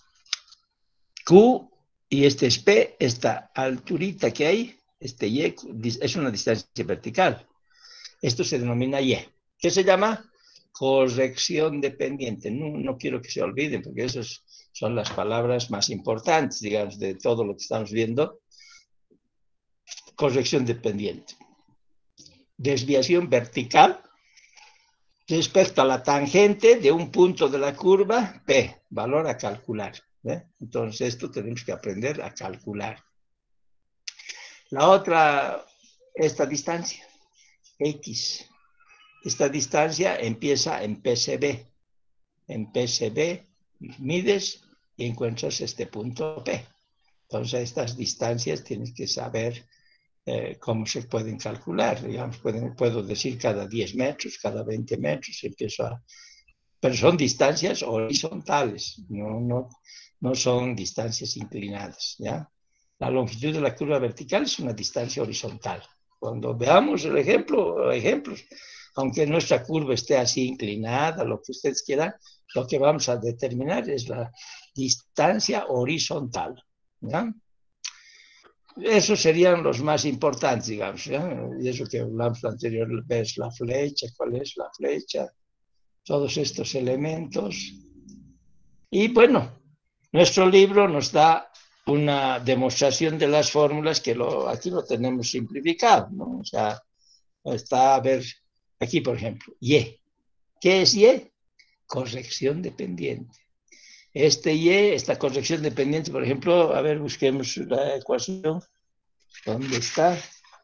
Q y este es P, esta alturita que hay, este Y es una distancia vertical. Esto se denomina Y. ¿Qué se llama? Corrección de pendiente. No quiero que se olviden porque esas son las palabras más importantes, digamos, de todo lo que estamos viendo. Corrección de pendiente. Desviación vertical respecto a la tangente de un punto de la curva P, valor a calcular. Entonces esto tenemos que aprender a calcular. La otra, esta distancia, X. Esta distancia empieza en PSB. En PSB mides y encuentras este punto P. Entonces estas distancias tienes que saber cómo se pueden calcular. Digamos, puedo decir cada 10 metros, cada 20 metros, pero son distancias horizontales, no son distancias inclinadas, ¿ya? La longitud de la curva vertical es una distancia horizontal. Cuando veamos el ejemplos, aunque nuestra curva esté así inclinada, lo que ustedes quieran, lo que vamos a determinar es la distancia horizontal, ¿ya? Esos serían los más importantes, digamos, ¿ya? Y eso que hablamos anterior, ves la flecha, cuál es la flecha, todos estos elementos. Y bueno, nuestro libro nos da una demostración de las fórmulas que aquí lo tenemos simplificado, ¿no? O sea, está a ver, aquí por ejemplo, Y. ¿Qué es Y? Corrección de pendiente. Este Y, esta corrección de pendiente, por ejemplo, a ver, busquemos la ecuación. ¿Dónde está?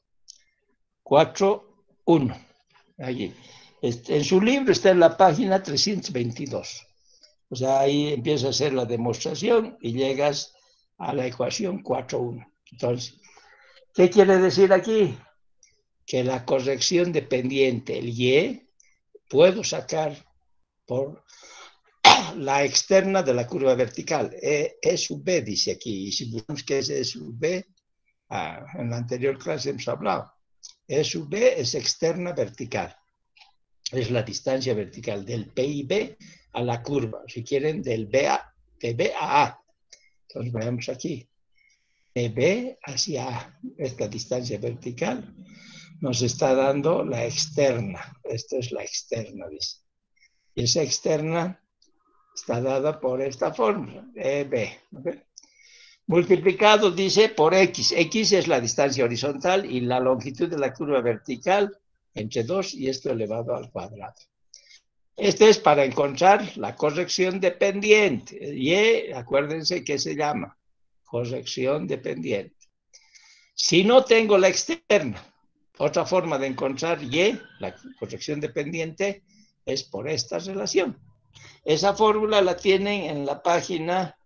4,1. Allí. En su libro está en la página 322. O sea, ahí empieza a hacer la demostración y llegas a la ecuación 4,1. Entonces, ¿qué quiere decir aquí? Que la corrección de pendiente, el Y, puedo sacar por la externa de la curva vertical. E sub B dice aquí. Y si buscamos qué es E sub B, en la anterior clase hemos hablado. E sub B es externa vertical. Es la distancia vertical del PIB a la curva. Si quieren, del B de B a A. Entonces veamos aquí. De B hacia A, esta distancia vertical, nos está dando la externa. Esto es la externa, dice. Y esa externa está dada por esta fórmula, EB. ¿Okay? Multiplicado, dice, por X. X es la distancia horizontal y la longitud de la curva vertical entre 2 y esto elevado al cuadrado. Este es para encontrar la corrección dependiente. Y acuérdense que se llama corrección dependiente. Si no tengo la externa, otra forma de encontrar Y, la corrección dependiente, es por esta relación. Esa fórmula la tienen en la página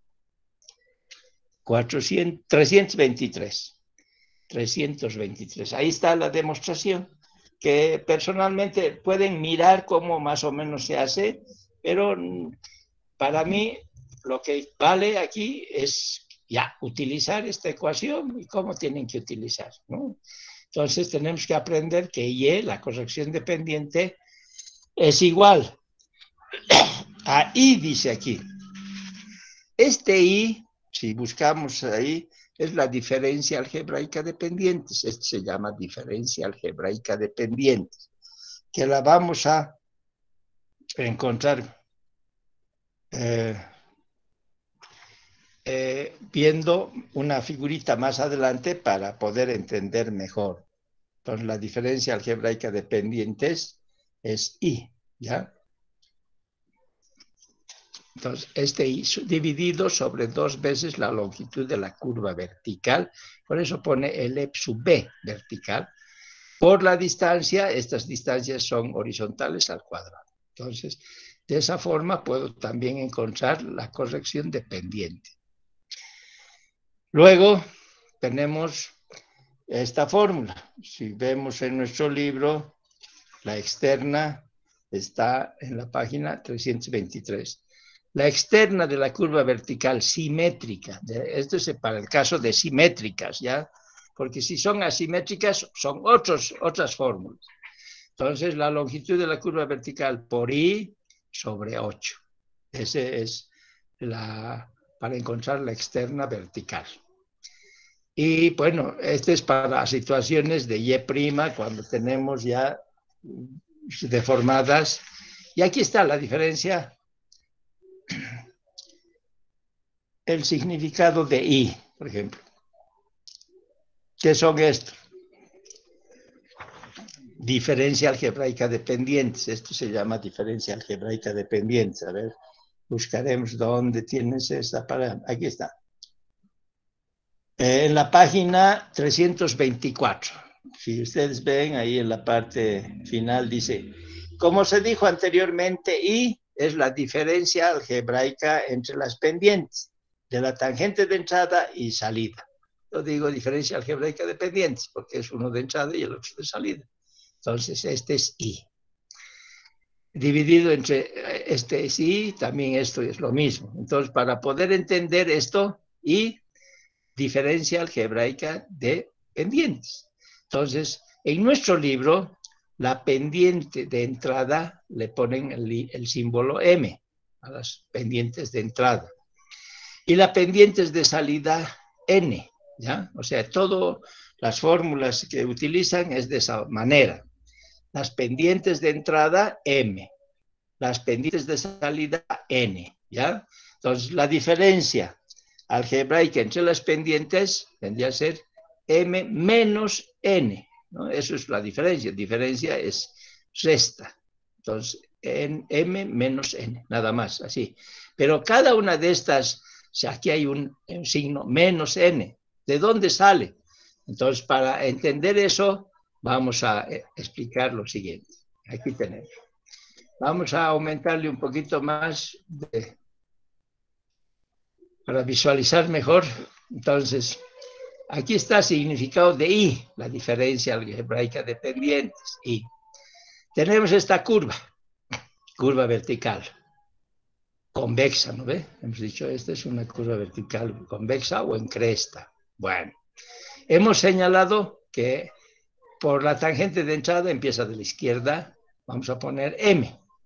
323. Ahí está la demostración, que personalmente pueden mirar cómo más o menos se hace, pero para mí lo que vale aquí es ya utilizar esta ecuación y cómo tienen que utilizar, ¿no? Entonces tenemos que aprender que Y, la corrección dependiente, es igual a I, dice aquí. Este I, si buscamos ahí, es la diferencia algebraica de pendientes. Esto se llama diferencia algebraica de pendientes, que la vamos a encontrar viendo una figurita más adelante para poder entender mejor. Entonces, la diferencia algebraica de pendientes es I, ¿ya? Entonces, este I dividido sobre 2 veces la longitud de la curva vertical, por eso pone el E sub B vertical. Por la distancia, estas distancias son horizontales al cuadrado. Entonces, de esa forma puedo también encontrar la corrección dependiente. Luego tenemos esta fórmula. Si vemos en nuestro libro, la externa está en la página 323. La externa de la curva vertical simétrica, esto es para el caso de simétricas, ¿ya? Porque si son asimétricas, son otras fórmulas. Entonces, la longitud de la curva vertical por I sobre 8. Ese es para encontrar la externa vertical. Y bueno, este es para situaciones de Y', cuando tenemos ya deformadas. Y aquí está la diferencia, el significado de I, por ejemplo. ¿Qué son estos? Diferencia algebraica de pendientes. Esto se llama diferencia algebraica de pendientes. A ver, buscaremos dónde tienes esta palabra. Aquí está. En la página 324. Si ustedes ven ahí en la parte final dice, como se dijo anteriormente, I es la diferencia algebraica entre las pendientes de la tangente de entrada y salida. Yo digo diferencia algebraica de pendientes porque es uno de entrada y el otro de salida. Entonces, este es I. Dividido entre este es I, también esto es lo mismo. Entonces, para poder entender esto, I, diferencia algebraica de pendientes. Entonces, en nuestro libro, la pendiente de entrada le ponen el símbolo M a las pendientes de entrada. Y las pendientes de salida, N, ¿ya? O sea, todas las fórmulas que utilizan es de esa manera. Las pendientes de entrada, M. Las pendientes de salida, N, ¿ya? Entonces, la diferencia algebraica entre las pendientes tendría a ser M menos N, ¿no? Eso es la diferencia. Diferencia es resta. Entonces, M menos N, nada más, así. Pero cada una de estas, o sea, aquí hay un signo menos N. ¿De dónde sale? Entonces, para entender eso, vamos a explicar lo siguiente. Aquí tenemos. Vamos a aumentarle un poquito más para visualizar mejor. Entonces, aquí está el significado de I, la diferencia algebraica de pendientes, I. Tenemos esta curva vertical, convexa, ¿no ve? Hemos dicho, esta es una curva vertical convexa o en cresta. Bueno, hemos señalado que por la tangente de entrada empieza de la izquierda, vamos a poner M.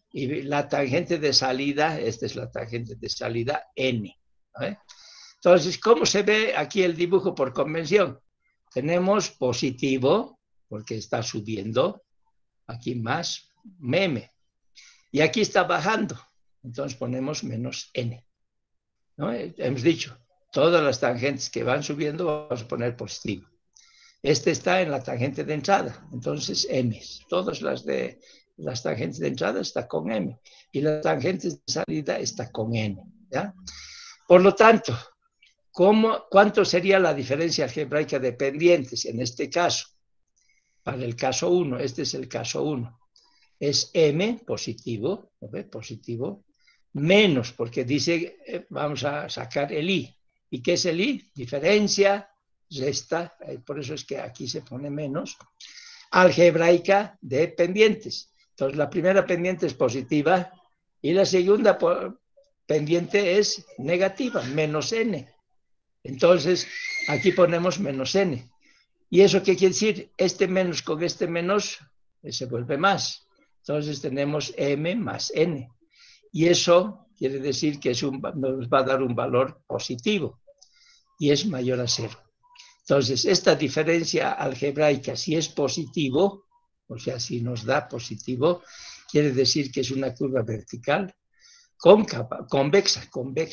Y la tangente de salida, esta es la tangente de salida n. ¿Vale? Entonces, ¿cómo se ve aquí el dibujo por convención? Tenemos positivo, porque está subiendo, aquí más m. Y aquí está bajando, entonces ponemos menos n. ¿No? Hemos dicho, todas las tangentes que van subiendo vamos a poner positivo. Este está en la tangente de entrada, entonces m. Todas las tangentes de entrada está con m y las tangentes de salida está con n. ¿Ya? Por lo tanto, ¿cuánto sería la diferencia algebraica de pendientes en este caso? Para el caso 1, este es el caso 1. Es m positivo, ¿no? Positivo, menos, porque dice, vamos a sacar el i. ¿Y qué es el i? Diferencia, resta, por eso es que aquí se pone menos, algebraica de pendientes. Entonces, la primera pendiente es positiva y la segunda pendiente es negativa, menos n. Entonces, aquí ponemos menos n. ¿Y eso qué quiere decir? Este menos con este menos se vuelve más. Entonces tenemos m más n. Y eso quiere decir que nos va a dar un valor positivo y es mayor a 0. Entonces, esta diferencia algebraica, si es positivo, o sea, si nos da positivo, quiere decir que es una curva vertical cóncava, convexa,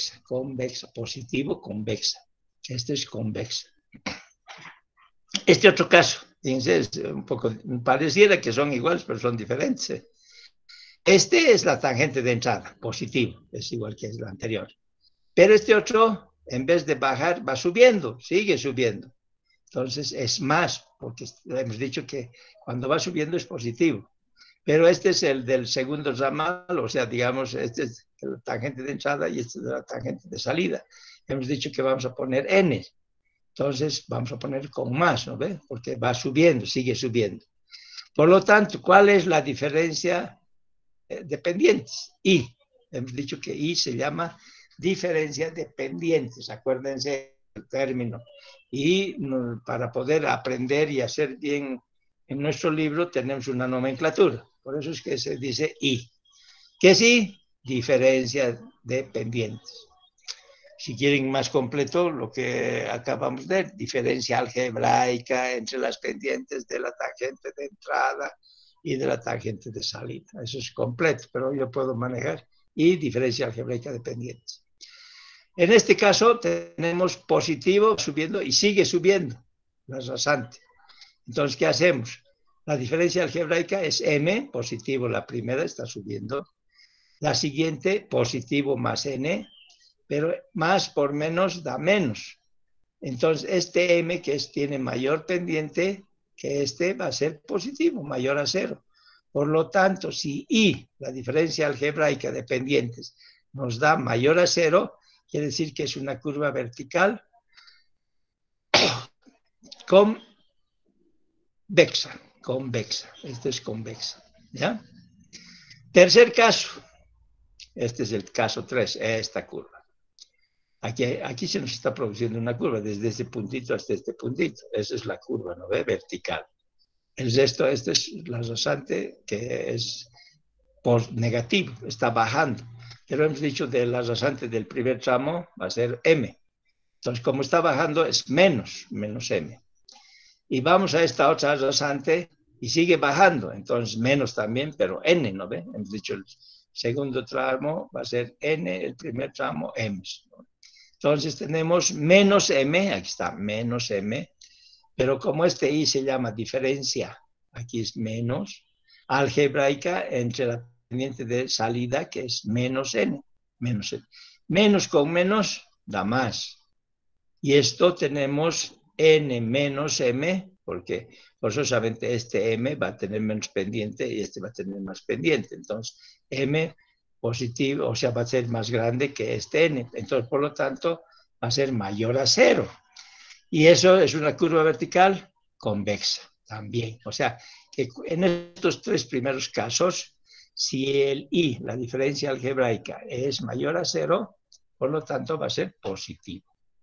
positivo, convexa. Este es convexa. Este otro caso, fíjense, es un poco, pareciera que son iguales, pero son diferentes. Este es la tangente de entrada, positivo, es igual que el anterior. Pero este otro, en vez de bajar, va subiendo, sigue subiendo. Entonces es más, porque hemos dicho que cuando va subiendo es positivo. Pero este es el del segundo ramal, o sea, digamos, este es la tangente de entrada y este es la tangente de salida. Hemos dicho que vamos a poner n. Entonces vamos a poner con más, ¿no ve? Porque va subiendo, sigue subiendo. Por lo tanto, ¿cuál es la diferencia de pendientes? I. Hemos dicho que I se llama diferencia de pendientes. Acuérdense el término. Y para poder aprender y hacer bien en nuestro libro tenemos una nomenclatura. Por eso es que se dice I. ¿Qué es I? Diferencia de pendientes. Si quieren más completo, lo que acabamos de ver, diferencia algebraica entre las pendientes de la tangente de entrada y de la tangente de salida. Eso es completo, pero yo puedo manejar y diferencia algebraica de pendientes. En este caso tenemos positivo subiendo y sigue subiendo la rasante. Entonces, ¿qué hacemos? La diferencia algebraica es m, positivo la primera, está subiendo. La siguiente, positivo más n, pero más por menos da menos. Entonces, este m que tiene mayor pendiente que este va a ser positivo, mayor a 0. Por lo tanto, si I, la diferencia algebraica de pendientes, nos da mayor a 0, quiere decir que es una curva vertical convexa. Esto es convexa. ¿Ya? Tercer caso. Este es el caso 3, esta curva. Aquí se nos está produciendo una curva desde este puntito hasta este puntito. Esa es la curva, ¿no ve? Vertical. El resto, este es la rasante que es negativo, está bajando. Pero hemos dicho de la rasante del primer tramo va a ser m. Entonces, como está bajando, es menos m. Y vamos a esta otra rasante y sigue bajando. Entonces, menos también, pero n, ¿no ve? Hemos dicho el segundo tramo va a ser n, el primer tramo m. Entonces tenemos menos m, aquí está, menos m, pero como este i se llama diferencia, aquí es menos, algebraica entre la pendiente de salida, que es menos n, menos n. Menos con menos da más. Y esto tenemos n menos m, porque forzosamente este m va a tener menos pendiente y este va a tener más pendiente. Entonces, m positivo, o sea, va a ser más grande que este n. Entonces, por lo tanto, va a ser mayor a 0. Y eso es una curva vertical convexa también. O sea, que en estos tres primeros casos, si el i, la diferencia algebraica, es mayor a 0, por lo tanto, va a ser positivo.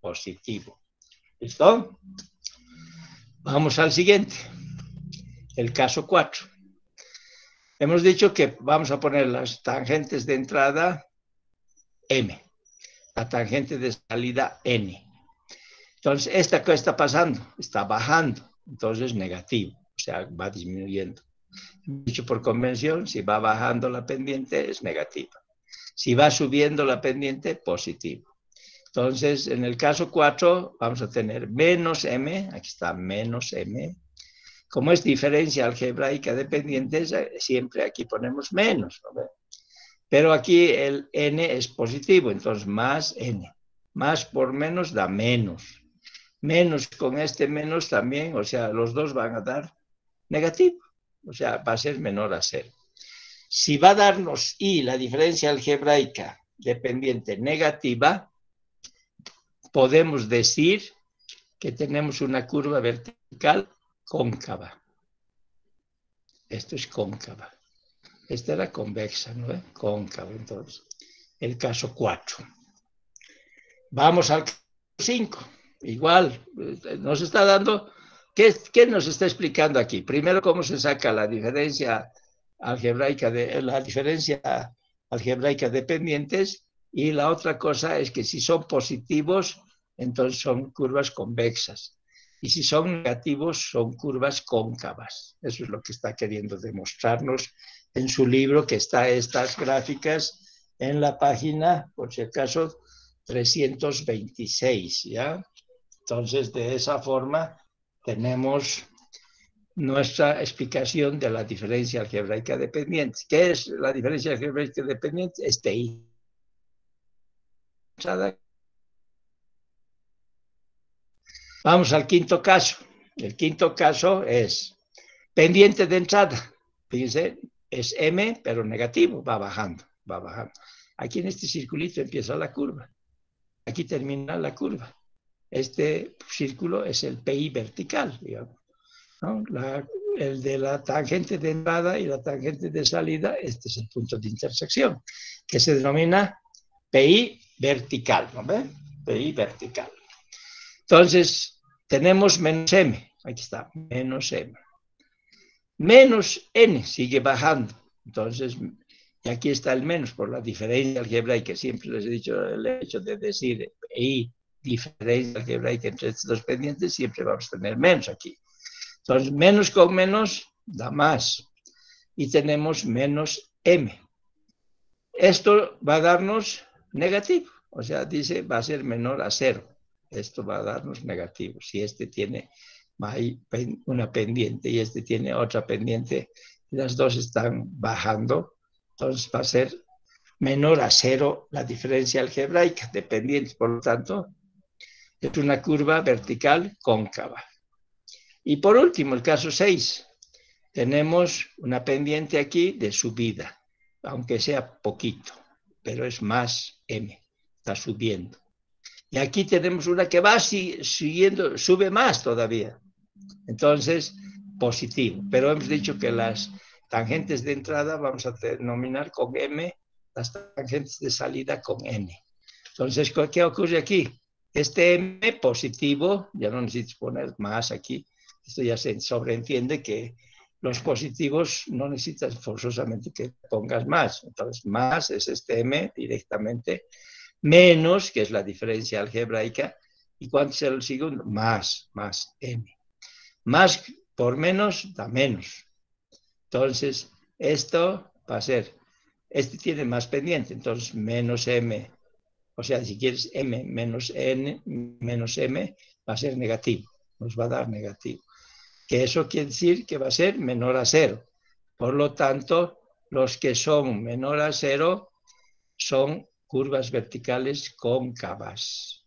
¿Listo? Vamos al siguiente. El caso 4. Hemos dicho que vamos a poner las tangentes de entrada M, la tangente de salida N. Entonces, ¿esta qué está pasando? Está bajando, entonces negativo, o sea, va disminuyendo. Dicho por convención, si va bajando la pendiente es negativa. Si va subiendo la pendiente, positivo. Entonces, en el caso 4, vamos a tener menos M, aquí está menos M. Como es diferencia algebraica de pendientes, siempre aquí ponemos menos, ¿no? Pero aquí el N es positivo, entonces más N. Más por menos da menos. Menos con este menos también, o sea, los dos van a dar negativo. O sea, va a ser menor a 0. Si va a darnos I, la diferencia algebraica de pendiente negativa, podemos decir que tenemos una curva vertical cóncava. Esto es cóncava. Esta era convexa, ¿no? Cóncava, entonces. El caso 4. Vamos al caso 5. Igual, nos está dando... ¿Qué nos está explicando aquí? Primero, cómo se saca la diferencia algebraica de pendientes, y la otra cosa es que si son positivos, entonces son curvas convexas. Y si son negativos, son curvas cóncavas. Eso es lo que está queriendo demostrarnos en su libro, que está estas gráficas en la página, por si acaso, 326, ¿ya? Entonces, de esa forma, tenemos nuestra explicación de la diferencia algebraica de pendientes. ¿Qué es la diferencia algebraica de pendientes? Este I. Vamos al quinto caso. El quinto caso es pendiente de entrada. Fíjense, es M, pero negativo, va bajando, va bajando. Aquí en este circulito empieza la curva. Aquí termina la curva. Este círculo es el PI vertical, digamos, ¿no? El de la tangente de entrada y la tangente de salida, este es el punto de intersección, que se denomina PI vertical, ¿no ve? PI vertical. Entonces, tenemos menos M, aquí está, menos M. Menos N sigue bajando, entonces, y aquí está el menos por la diferencia algebraica, siempre les he dicho el hecho de decir PI diferencia algebraica entre estos dos pendientes, siempre vamos a tener menos aquí. Entonces, menos con menos da más. Y tenemos menos M. Esto va a darnos negativo. O sea, dice, va a ser menor a 0. Esto va a darnos negativo. Si este tiene una pendiente y este tiene otra pendiente, y las dos están bajando, entonces va a ser menor a 0 la diferencia algebraica de pendientes. Por lo tanto, es una curva vertical cóncava. Y por último, el caso 6. Tenemos una pendiente aquí de subida, aunque sea poquito, pero es más M, está subiendo. Y aquí tenemos una que va siguiendo, sube más todavía. Entonces, positivo. Pero hemos dicho que las tangentes de entrada vamos a denominar con M, las tangentes de salida con N. Entonces, ¿qué ocurre aquí? Este M positivo, ya no necesito poner más aquí, esto ya se sobreentiende que los positivos no necesitas forzosamente que pongas más. Entonces, más es este M directamente, menos, que es la diferencia algebraica, ¿y cuánto es el segundo? Más M. Más por menos da menos. Entonces, esto va a ser, este tiene más pendiente, entonces menos M. O sea, si quieres M menos N menos M, va a ser negativo, nos va a dar negativo. Que eso quiere decir que va a ser menor a 0. Por lo tanto, los que son menor a 0 son curvas verticales cóncavas.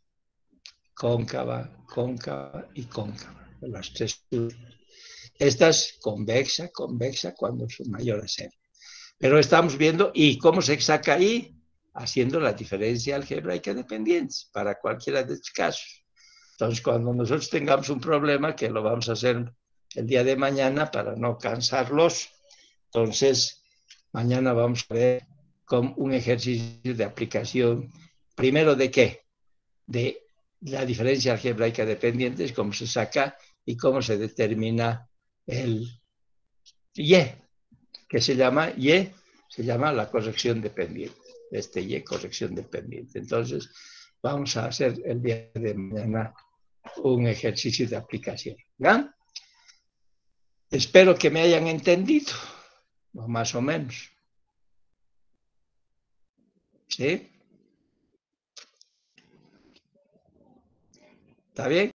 Cóncava, cóncava y cóncava. Las tres curvas. Esta es convexa, convexa cuando es mayor a 0. Pero estamos viendo, ¿y cómo se saca ahí? Haciendo la diferencia algebraica de pendientes para cualquiera de estos casos. Entonces, cuando nosotros tengamos un problema, que lo vamos a hacer el día de mañana para no cansarlos, entonces mañana vamos a ver con un ejercicio de aplicación, primero de qué, de la diferencia algebraica de pendientes, cómo se saca y cómo se determina el Y. que se llama Y, se llama la corrección dependiente. Este Y, corrección dependiente. Entonces, vamos a hacer el día de mañana un ejercicio de aplicación. ¿Ya? Espero que me hayan entendido, o más o menos. ¿Sí? ¿Está bien?